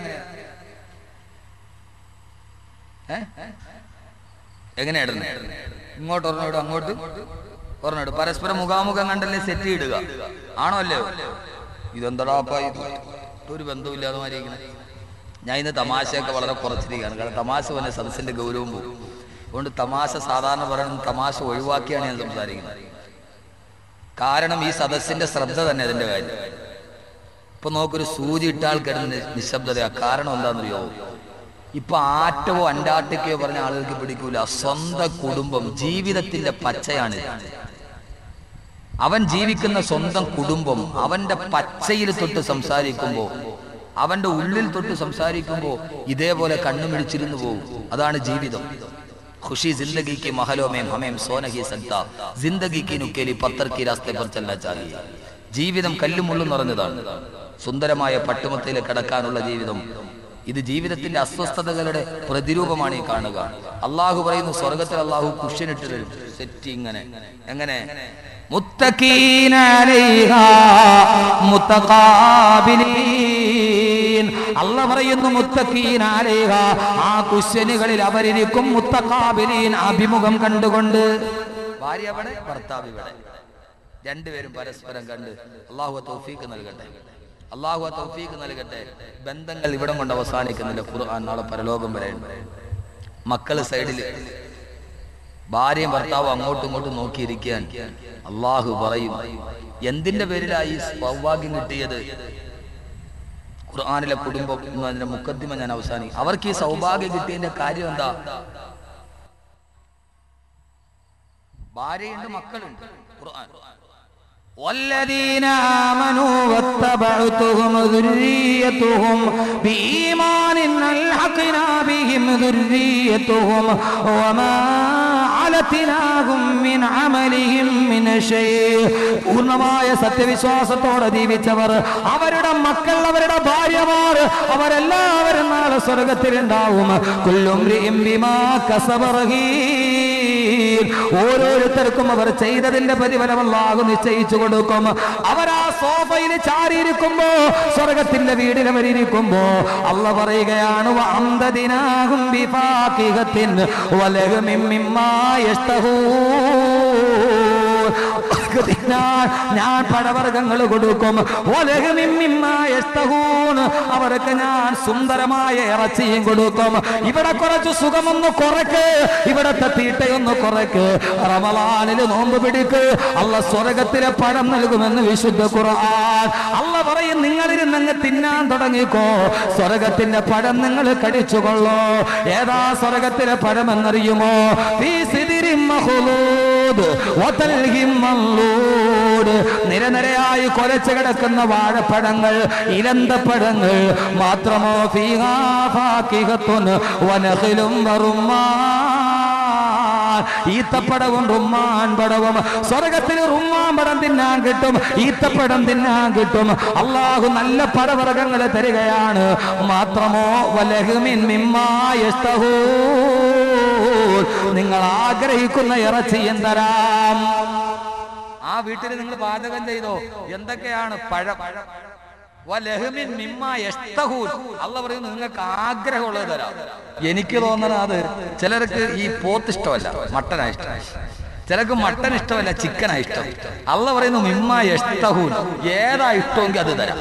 എങ്ങനെയാ ഇടുന്നത്? ഇങ്ങോട്ട് ഒരെണ്ണം അങ്ങോട്ട് ഒരെണ്ണം ഇടും. പരസ്പരം മുഖാമുഖം കണ്ടല്ലേ സെറ്റ് ഇടുക, ആണോ അല്ലയോ? ഇതെന്താടാപ്പ ഇത്? ഒരു ബന്ധമില്ലാതെ മാറിയിരിക്കുന്നത്. ഞാൻ ഇന്ന് തമാശയൊക്കെ വളരെ കുറച്ചിരിക്കുകയാണ്. കാരണം തമാശ പോലെ സദസ്സിന്റെ ഗൗരവം പോകും. അതുകൊണ്ട് തമാശ സാധാരണ പറയുന്നത് തമാശ ഒഴിവാക്കിയാണ് ഞാൻ സംസാരിക്കുന്നത്. കാരണം ഈ സദസ്സിന്റെ ശ്രദ്ധ തന്നെ അതിന്റെ കാര്യം. ഇപ്പൊ നോക്കൊരു സൂചി ഇട്ടാൽ കിടന്ന് നിശബ്ദതയാ. കാരണം എന്താണെന്നറിയോ? ഇപ്പൊ ആറ്റവോ അന്റാർട്ടിക്കയോ പറഞ്ഞ ആളുകൾക്ക് പിടിക്കൂല. സ്വന്തം കുടുംബം, ജീവിതത്തിന്റെ പച്ചയാണ്. അവൻ ജീവിക്കുന്ന സ്വന്തം കുടുംബം അവന്റെ പച്ചയിൽ തൊട്ട് സംസാരിക്കുമ്പോ, അവന്റെ ഉള്ളിൽ തൊട്ട് സംസാരിക്കുമ്പോ ഇതേപോലെ കണ്ണുമിടിച്ചിരുന്നു പോകും. അതാണ് ജീവിതം. ഖുഷി ജിന്ദഗി കി മഹലോ മേ ഹമേം സോനഹി സക്താ ജിന്ദഗി കി നുക്കേലി പത്തർ കി രാസ്തെ പർ ചലനാ ചാഹിയേ. ജീവിതം കല്ലും മുള്ളും നിറഞ്ഞതാണ്. സുന്ദരമായ പട്ടുമത്തയിൽ കിടക്കാനുള്ള ജീവിതം. ഇത് ജീവിതത്തിന്റെ അസ്വസ്ഥതകളുടെ പ്രതിരൂപമാണ് ഈ കാണുക. അള്ളാഹു പറയുന്നു സ്വർഗത്തിൽ അള്ളാഹു കുഷ്യനിട്ട് തരും. സെറ്റ് ഇങ്ങനെ എങ്ങനെ? മുത്തഖീന അലൈഹാ മുതഖാബിലീൻ. അല്ലാഹു പറയുന്നു മുത്തഖീന അലൈഹാ, ആ കുഷ്യനുകളിൽ അവരിരിക്കും. മുതഖാബിലീൻ, അഭിമുഖം കണ്ടുകൊണ്ട്. ഭാര്യ അവിടെ, ഭർത്താവ് ഇവിടെ, രണ്ടുപേരും പരസ്പരം കണ്ട്. അല്ലാഹു തൗഫീഖ് നൽകട്ടെ, അല്ലാഹു തൗഫീഖ് നൽകട്ടെ. ബന്ധങ്ങൾ ഇവിടം കൊണ്ട് അവസാനിക്കുന്നില്ല. ഖുർആൻ നാളെ പരലോകം വരെ. മക്കള് സൈഡിൽ, ഭാര്യയും ഭർത്താവും അങ്ങോട്ടും ഇങ്ങോട്ടും നോക്കിയിരിക്കാൻ. അള്ളാഹു പറയും എന്തിന്റെ പേരിലായി സൗഭാഗ്യം കിട്ടിയത്? ഖുർആനിലെ കുടുംബം എന്നതിന്റെ മുഖദ്ദിമ ഞാൻ അവസാനിക്കും. അവർക്ക് ഈ സൗഭാഗ്യം കിട്ടിയതിന്റെ കാര്യം എന്താ? ഭാര്യയുണ്ട്, മക്കളുണ്ട്. ഖുർആൻ والذين آمنوا واتبعتهم ذريتهم بإيمان ألحقنا بهم ذريتهم وما علتناهم من عملهم من شيء. പൂർണ്ണമായ സത്യവിശ്വാസത്തോടെ ജീവിച്ചവർ, അവരുടെ മക്കൾ, അവരുടെ ഭാര്യമാർ, അവരെല്ലാവരും നാളെ സ്വർഗത്തിലുണ്ടാവും. കുല്ലും ബിമാ കസബ റഹീൻ. ഓരോരുത്തർക്കും അവർ ചെയ്തതിന്റെ പ്രതിഫലം അല്ലാഹു നിശ്ചയിച്ചു കൊടുക്കും. അവർ ആ സോഫയിൽ ചാരിയിരിക്കുമ്പോ, സ്വർഗത്തിന്റെ വീടിൽ അവരിയ്ക്കുമ്പോ അല്ലാഹു പറയുകയാണ് വഅംദദിനാഹും ബിഫാഖിഹത്തിൻ വലഹ്മിൻ മിമ്മാ യഷ്തഹൂൻ. ഞാൻ പഴവർഗ്ഗങ്ങൾ കൊടുക്കും. അവർക്ക് ഞാൻ സുന്ദരമായ ഇറച്ചിയും കൊടുക്കും. ഇവിടെ കുറച്ച് സുഖമൊന്ന് കുറയ്ക്ക്, ഇവിടത്തെ തീട്ടയൊന്ന് കുറയ്ക്ക്. റമളാനിൽ നോമ്പ് പിടിക്ക്, അല്ലാഹു സ്വർഗത്തിലെ പഴം നൽകുമെന്ന് വിശുദ്ധ ഖുർആൻ. അല്ലാഹു പറയും നിങ്ങളിരുന്നങ്ങ് തിന്നാൻ തുടങ്ങിക്കോ, സ്വർഗത്തിന്റെ പഴം നിങ്ങൾ കടിച്ചുകൊള്ളോ. ഏതാ സ്വർഗത്തിലെ പഴം എന്നറിയുമോ? ഫീ സിദ്രിൻ മഖ്ലൂദ് വതൽഹിം മംലൂദ്. നിരനിരയായി കൊലച്ചു കിടക്കുന്ന വാഴപ്പഴങ്ങൾ, ഇലന്തപ്പഴങ്ങൾ. മാത്രമോ ഫീഹാ ഫാകിഹത്തുൻ വനഖിലും വറുമ്മാൻ. ഈത്തപ്പഴവും റുമ്മാൻ പഴവും. സ്വർഗത്തിൽ റുമ്മാൻ പഴം തിന്നാൻ കിട്ടും, ഈത്തപ്പഴം തിന്നാൻ കിട്ടും. അള്ളാഹു നല്ല പഴവർഗ്ഗങ്ങൾ തരികയാണ്. മാത്രമോ വലഹ്മിൻ മിമ്മാ യസ്തഹൂൻ. നിങ്ങൾ ആഗ്രഹിക്കുന്ന ഇറച്ചിയും തരാം. ആ വീട്ടിൽ നിങ്ങൾ പാചകം ചെയ്തോ? എന്തൊക്കെയാണ്? പഴം. വലഹ്മിൻ മിമ്മാ യസ്തഹൂൻ. അല്ലാഹു പറയുന്നു നിങ്ങൾക്ക് ആഗ്രഹമുള്ളത് തരാം. എനിക്ക് തോന്നുന്നത് അത് ചിലർക്ക് ഈ പോത്ത് ഇഷ്ടമല്ല, മട്ടനാ ഇഷ്ടം. ചിലർക്ക് മട്ടൻ ഇഷ്ടമല്ല, ചിക്കനാ ഇഷ്ടം. അല്ലാഹു പറയുന്നു മിമ്മാ യസ്തഹൂൻ. ഏതാ ഇഷ്ടമെങ്കിൽ അത് തരാം.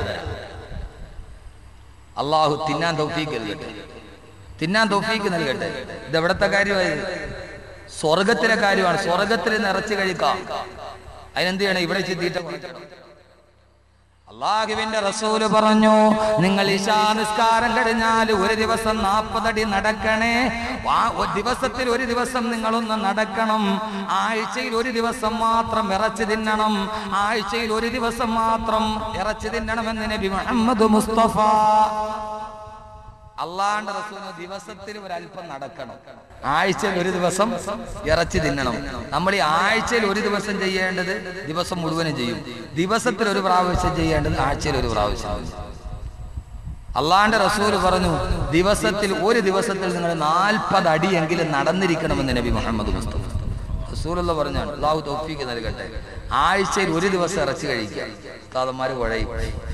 അള്ളാഹു തിന്നാൻ തൗഫീഖ് നൽകട്ടെ, തിന്നാൻ തൗഫീഖ് നൽകട്ടെ. ഇത് എവിടത്തെ കാര്യമായത്? സ്വർഗത്തിലെ കാര്യമാണ്. സ്വർഗത്തിൽ നിറച്ച് കഴിക്കാം. അതിനെന്ത് ചെയ്യണം? ഇവിടെ ചിന്തിയിട്ട് അള്ളാഹുവിന്റെ റസൂല് പറഞ്ഞു, നിങ്ങൾ ഇശാ നിസ്കാരം കഴിഞ്ഞാൽ ഒരു ദിവസം നാൽപ്പതടി നടക്കണേ. ദിവസത്തിൽ ഒരു ദിവസം നിങ്ങളൊന്ന് നടക്കണം. ആഴ്ചയിൽ ഒരു ദിവസം മാത്രം ഇറച്ചി തിന്നണം. ആഴ്ചയിൽ ഒരു ദിവസം മാത്രം ഇറച്ചി തിന്നണമെന്ന് നബി മുഹമ്മദ് മുസ്തഫ. അള്ളാഹുവിന്റെ റസൂല് ദിവസത്തിൽ ഒരല്പം നടക്കണം, ആഴ്ചയിൽ ഒരു ദിവസം ഇറച്ചി തിന്നണം. നമ്മൾ ഈ ആഴ്ചയിൽ ഒരു ദിവസം ചെയ്യേണ്ടത് ദിവസം മുഴുവനും ചെയ്യും. ദിവസത്തിൽ ഒരു പ്രാവശ്യം ചെയ്യേണ്ടത് ആഴ്ചയിൽ ഒരു പ്രാവശ്യം. അള്ളാന്റെ റസൂല് പറഞ്ഞു, ദിവസത്തിൽ ഒരു ദിവസത്തിൽ നിങ്ങൾ നാൽപ്പത് അടിയെങ്കിലും നടന്നിരിക്കണമെന്ന് നബി മുഹമ്മദ് മുസ്തഫ റസൂലുള്ള പറഞ്ഞാണ്. അള്ളാഹു തൗഫീഖ് നൽകട്ടെ. ആഴ്ചയിൽ ഒരു ദിവസം ഇറച്ചി കഴിക്കുക. ഉസ്താദന്മാര് കുഴയും.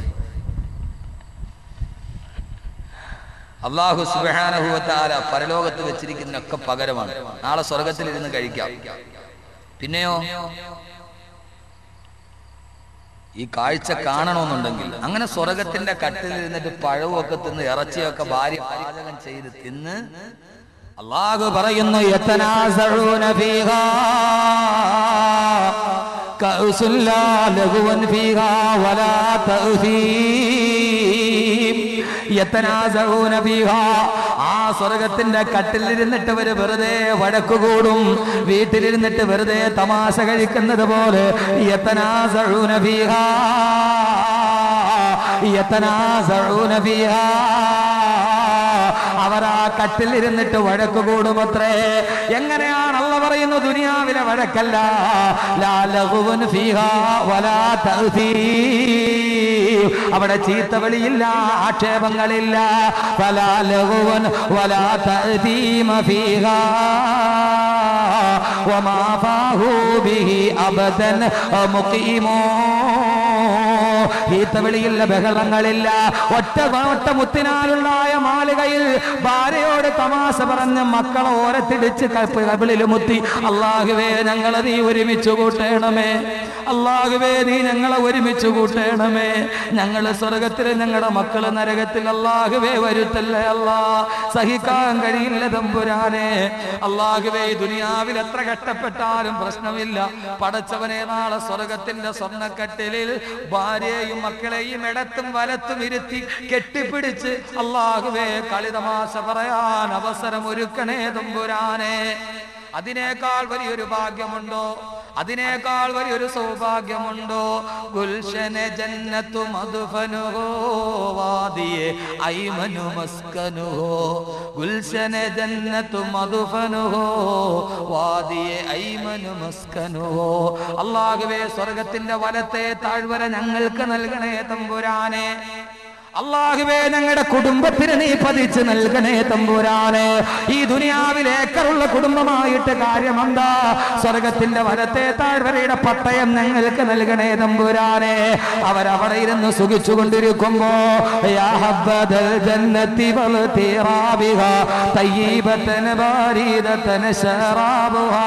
അള്ളാഹു സുബ്ഹാനഹു വ തആല പരലോകത്ത് വെച്ചിരിക്കുന്നതിനൊക്കെ പകരമാണ്. നാളെ സ്വർഗത്തിൽ ഇരുന്ന് കഴിക്കാം. പിന്നെയോ ഈ കാഴ്ച കാണണമെന്നുണ്ടെങ്കിൽ അങ്ങനെ സ്വർഗത്തിന്റെ കട്ടിലിരുന്നിട്ട് പഴവുമൊക്കെ തിന്ന് ഇറച്ചിയൊക്കെ ഭാര്യ പാചകം ചെയ്ത് തിന്ന് അള്ളാഹു പറയുന്നു, യതനാസഊന ഫീഹാ കഅസുല്ലാ ലഹുവൻ ഫീഹാ വലാ തഅ്സീം. യതനാസഊന ഫീഹാ, ആ സ്വർഗത്തിന്റെ കട്ടിലിരുന്നിട്ട് അവര് വെറുതെ വഴക്കുകൂടും. വീട്ടിലിരുന്നിട്ട് വെറുതെ തമാശ കഴിക്കുന്നത് പോലെ യതനാസഊന ഫീഹാ യതനാസഊന ഫീഹാ, അവർ ആ കട്ടിലിരുന്നിട്ട് വഴക്ക് കൂടുമത്രേ. എങ്ങനെയാണ് അള്ളാഹു പറയുന്നു? ദുനിയാവിലെ വഴക്കല്ല. ലാ ലഹുവൻ ഫീഹാ വലാ തഅ്സീം, അവിടെ ചീത്തവിളിയില്ല, ആക്ഷേപങ്ങളില്ല. ഫലാ ലഹുവൻ വലാ തഅ്സീമ ഫീഹാ വമാ ഫാഹു ബിഹി അബദൻ മുഖീമോ. ചീത്തവിളിയില്ല, ബഹളങ്ങളില്ല. ഒറ്റ ഒറ്റ മുത്തിനാലുള്ളായ മാളികയിൽ ഭാര്യയോട് തമാശ പറഞ്ഞ് മക്കളെ ഓരത്തിടിച്ച് കബിളിൽ മുത്തി, അല്ലാഹുവേ ഞങ്ങളെ നീ ഒരുമിച്ച് കൂട്ടണമേ, അല്ലാഹുവേ നീ ഞങ്ങളെ ഒരുമിച്ച് കൂട്ടണമേ, ഞങ്ങൾ സ്വർഗത്തിൽ ഞങ്ങളുടെ മക്കള് നരകത്തിൽ അല്ലാഹുവേ വരുത്തല്ലേ അല്ലാ, സഹിക്കാൻ കഴിയില്ല തമ്പുരാനെ. അല്ലാഹുവേ ദുനിയാവിൽ എത്ര കഷ്ടപ്പെട്ടാലും പ്രശ്നമില്ല, പടച്ചവനെ നാളെ സ്വർഗത്തിന്റെ സ്വർണ്ണക്കട്ടിലിൽ ഭാര്യയും മക്കളെയും ഇടത്തും വലത്തും ഇരുത്തി കെട്ടിപ്പിടിച്ച് അല്ലാഹുവേ കളിതമാശ പറയാൻ അവസരം ഒരുക്കണേ തമ്പുരാനെ. അതിനേക്കാൾ വലിയൊരു ഭാഗ്യമുണ്ടോ? അതിനേക്കാൾ വലിയൊരു സൗഭാഗ്യമുണ്ടോ? ഗുൽഷനെ ജന്നത്തു മദ്ഫനുഹോ വാദിയെ ഐമനു മസ്കനുഹോ. ഗുൽഷനെ ജന്നത്തു മദ്ഫനുഹോ വാദിയെ ഐമനു മസ്കനുഹോ. അല്ലാഹുവേ സ്വർഗത്തിന്റെ വലത്തെ താഴ്വര ഞങ്ങൾക്ക് നൽകണേ തമ്പുരാനെ. അല്ലാഹുവേ ഞങ്ങളുടെ കുടുംബത്തിന് നീ പതിച്ച് നൽകണേ തമ്പുരാനെ. ഈ ദുനിയാവിൽ ഏക്കറുള്ള കുടുംബമായിട്ട് കാര്യമെന്താ? സ്വർഗത്തിന്റെ വലത്തെ താഴ്വരയുടെ പട്ടയം ഞങ്ങൾക്ക് നൽകണേ തമ്പുരാനെ. അവരവിടെ ഇരുന്ന് സുഖിച്ചുകൊണ്ടിരിക്കുമ്പോ യാ ഹബ്ബദൽ ജന്നത്തി വൽതിറാബിഹാ തയ്യിബതൻ ബാരിദതൻ ശറാബുഹാ.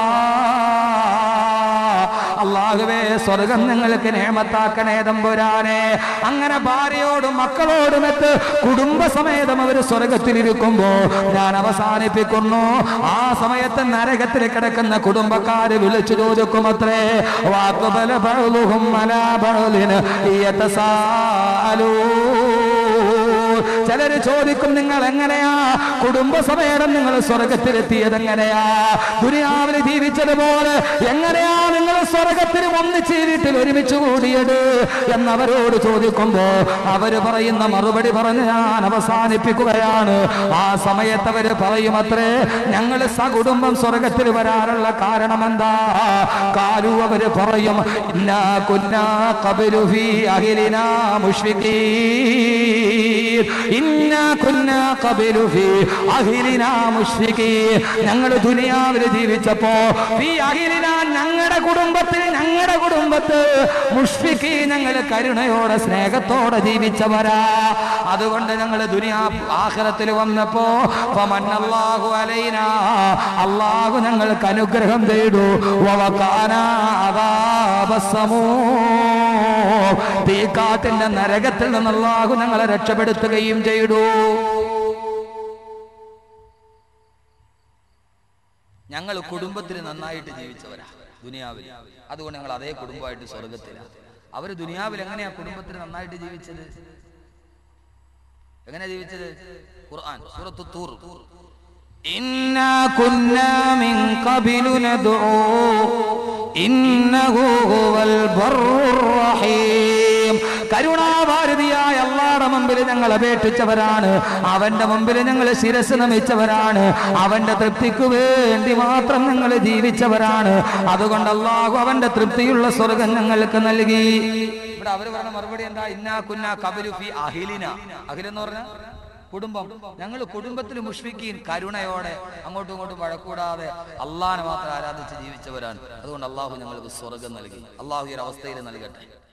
അല്ലാഹുവേ സ്വർഗം ഞങ്ങൾക്ക് നിഅമത്താക്കണേ തമ്പുരാനെ. അങ്ങനെ ഭാര്യയോടും മക്കളോടുമൊത്ത് കുടുംബസമേതം അവർ സ്വർഗത്തിലിരിക്കുമ്പോ ഞാൻ അവസാനിപ്പിക്കുന്നു. ആ സമയത്ത് നരകത്തിൽ കിടക്കുന്ന കുടുംബക്കാര് വിളിച്ചു ചോദിക്കുമത്രേ, വാഖബല ബഅ്ലുഹും അലാ ബഅ്ലിൻ യതസാഅലൂൻ. ചിലര് ചോദിക്കും, നിങ്ങൾ എങ്ങനെയാ കുടുംബസമേതം നിങ്ങൾ സ്വർഗത്തിലെത്തിയത്? എങ്ങനെയാ ദുനിയാവിൽ ജീവിച്ചതുപോലെ എങ്ങനെയാ നിങ്ങൾ സ്വർഗത്തിൽ ഒന്നിച്ച് വീട്ടിൽ ഒരുമിച്ച് കൂടിയത് എന്നവരോട് ചോദിക്കുമ്പോ അവര് പറയുന്ന മറുപടി പറഞ്ഞ് ഞാൻ അവസാനിപ്പിക്കുകയാണ്. ആ സമയത്ത് അവര് പറയുമത്രേ, ഞങ്ങൾ സകുടുംബം സ്വർഗത്തിൽ വരാനുള്ള കാരണം എന്താ? കാലു, അവര് പറയും, ഇന്നാ കുന്നാ ഖബലു ഫീ അഹ്ലിനാ മുശ്രികീൻ, ഇന്നാ കുന്നാ ഖബലു ഫീ അഹ്ലിനാ മുശ്രികീൻ. ഞങ്ങൾ ദുനിയാവിൽ ജീവിച്ചപ്പോ ഫീ അഹ്ലിനാ, ഞങ്ങളുടെ കുടുംബത്തിൽ ഞങ്ങളുടെ കുടുംബത്ത് മുശ്ഫിഖീ, ഞങ്ങൾ കരുണയോടെ സ്നേഹത്തോടെ ജീവിച്ചവരാ. അതുകൊണ്ട് ഞങ്ങൾ ദുനിയാ ആഖിറത്തിൽ വന്നപ്പോ ഫമന്നല്ലാഹു അലൈനാ, അല്ലാഹു ഞങ്ങൾക്ക് അനുഗ്രഹം ചെയ്തു. വവഖാനാ അദാബസ്സമൂ, തീക്കാറ്റിന്റെ നരകത്തിൽ നിന്ന് അല്ലാഹു ഞങ്ങളെ രക്ഷപ്പെടുത്തുകയും ചെയ്തു. ഞങ്ങൾ കുടുംബത്തിൽ നന്നായിട്ട് ജീവിച്ചവരാ ദുനിയാവിൽ. അതുകൊണ്ട് ഞങ്ങൾ അതേ കുടുംബമായിട്ട് സ്വർഗത്തിലാണ്. അവര് ദുനിയാവിൽ എങ്ങനെയാ കുടുംബത്തിൽ നന്നായിട്ട് ജീവിച്ചത്? എങ്ങനെയാ ജീവിച്ചത്? ഖുർആൻ സൂറത്തു തൂർ, ഇന്നാ കുന്നാ മിൻ ഖബിലു നദ്ഉ ഇന്നഹു ഹുവൽ ബർറുർ റഹീം. കരുണാഭാരതിയായ അല്ലാഹുവിന്റെ മുമ്പിൽ ഞങ്ങൾ അപേക്ഷിച്ചവരാണ്, അവന്റെ മുമ്പിൽ ഞങ്ങൾ ശിരസ് നമിച്ചവരാണ്, അവന്റെ തൃപ്തിക്ക് വേണ്ടി മാത്രം ഞങ്ങൾ ജീവിച്ചവരാണ്. അതുകൊണ്ട് അല്ലാഹു അവന്റെ തൃപ്തിയുള്ള സ്വർഗം ഞങ്ങൾക്ക് നൽകി. എന്നിട്ട് അവര് പറഞ്ഞ മറുപടി എന്താ? ഇന്നാ കുന്നാ ഖബലു ഫീ അഹ്ലിന. അഖിലെന്ന് പറഞ്ഞാൽ കുടുംബം. ഞങ്ങൾ കുടുംബത്തിൽ മുഷ്ഫിക്കീൻ, കരുണയോടെ അങ്ങോട്ടും ഇങ്ങോട്ടും വഴക്കൂടാതെ അള്ളാഹനെ മാത്രം ആരാധിച്ച് ജീവിച്ചവരാണ്. അതുകൊണ്ട് അള്ളാഹു ഞങ്ങൾക്ക് സ്വർഗം നൽകി. അള്ളാഹു ഈ ഒരു അവസ്ഥയിൽ നൽകട്ടെ.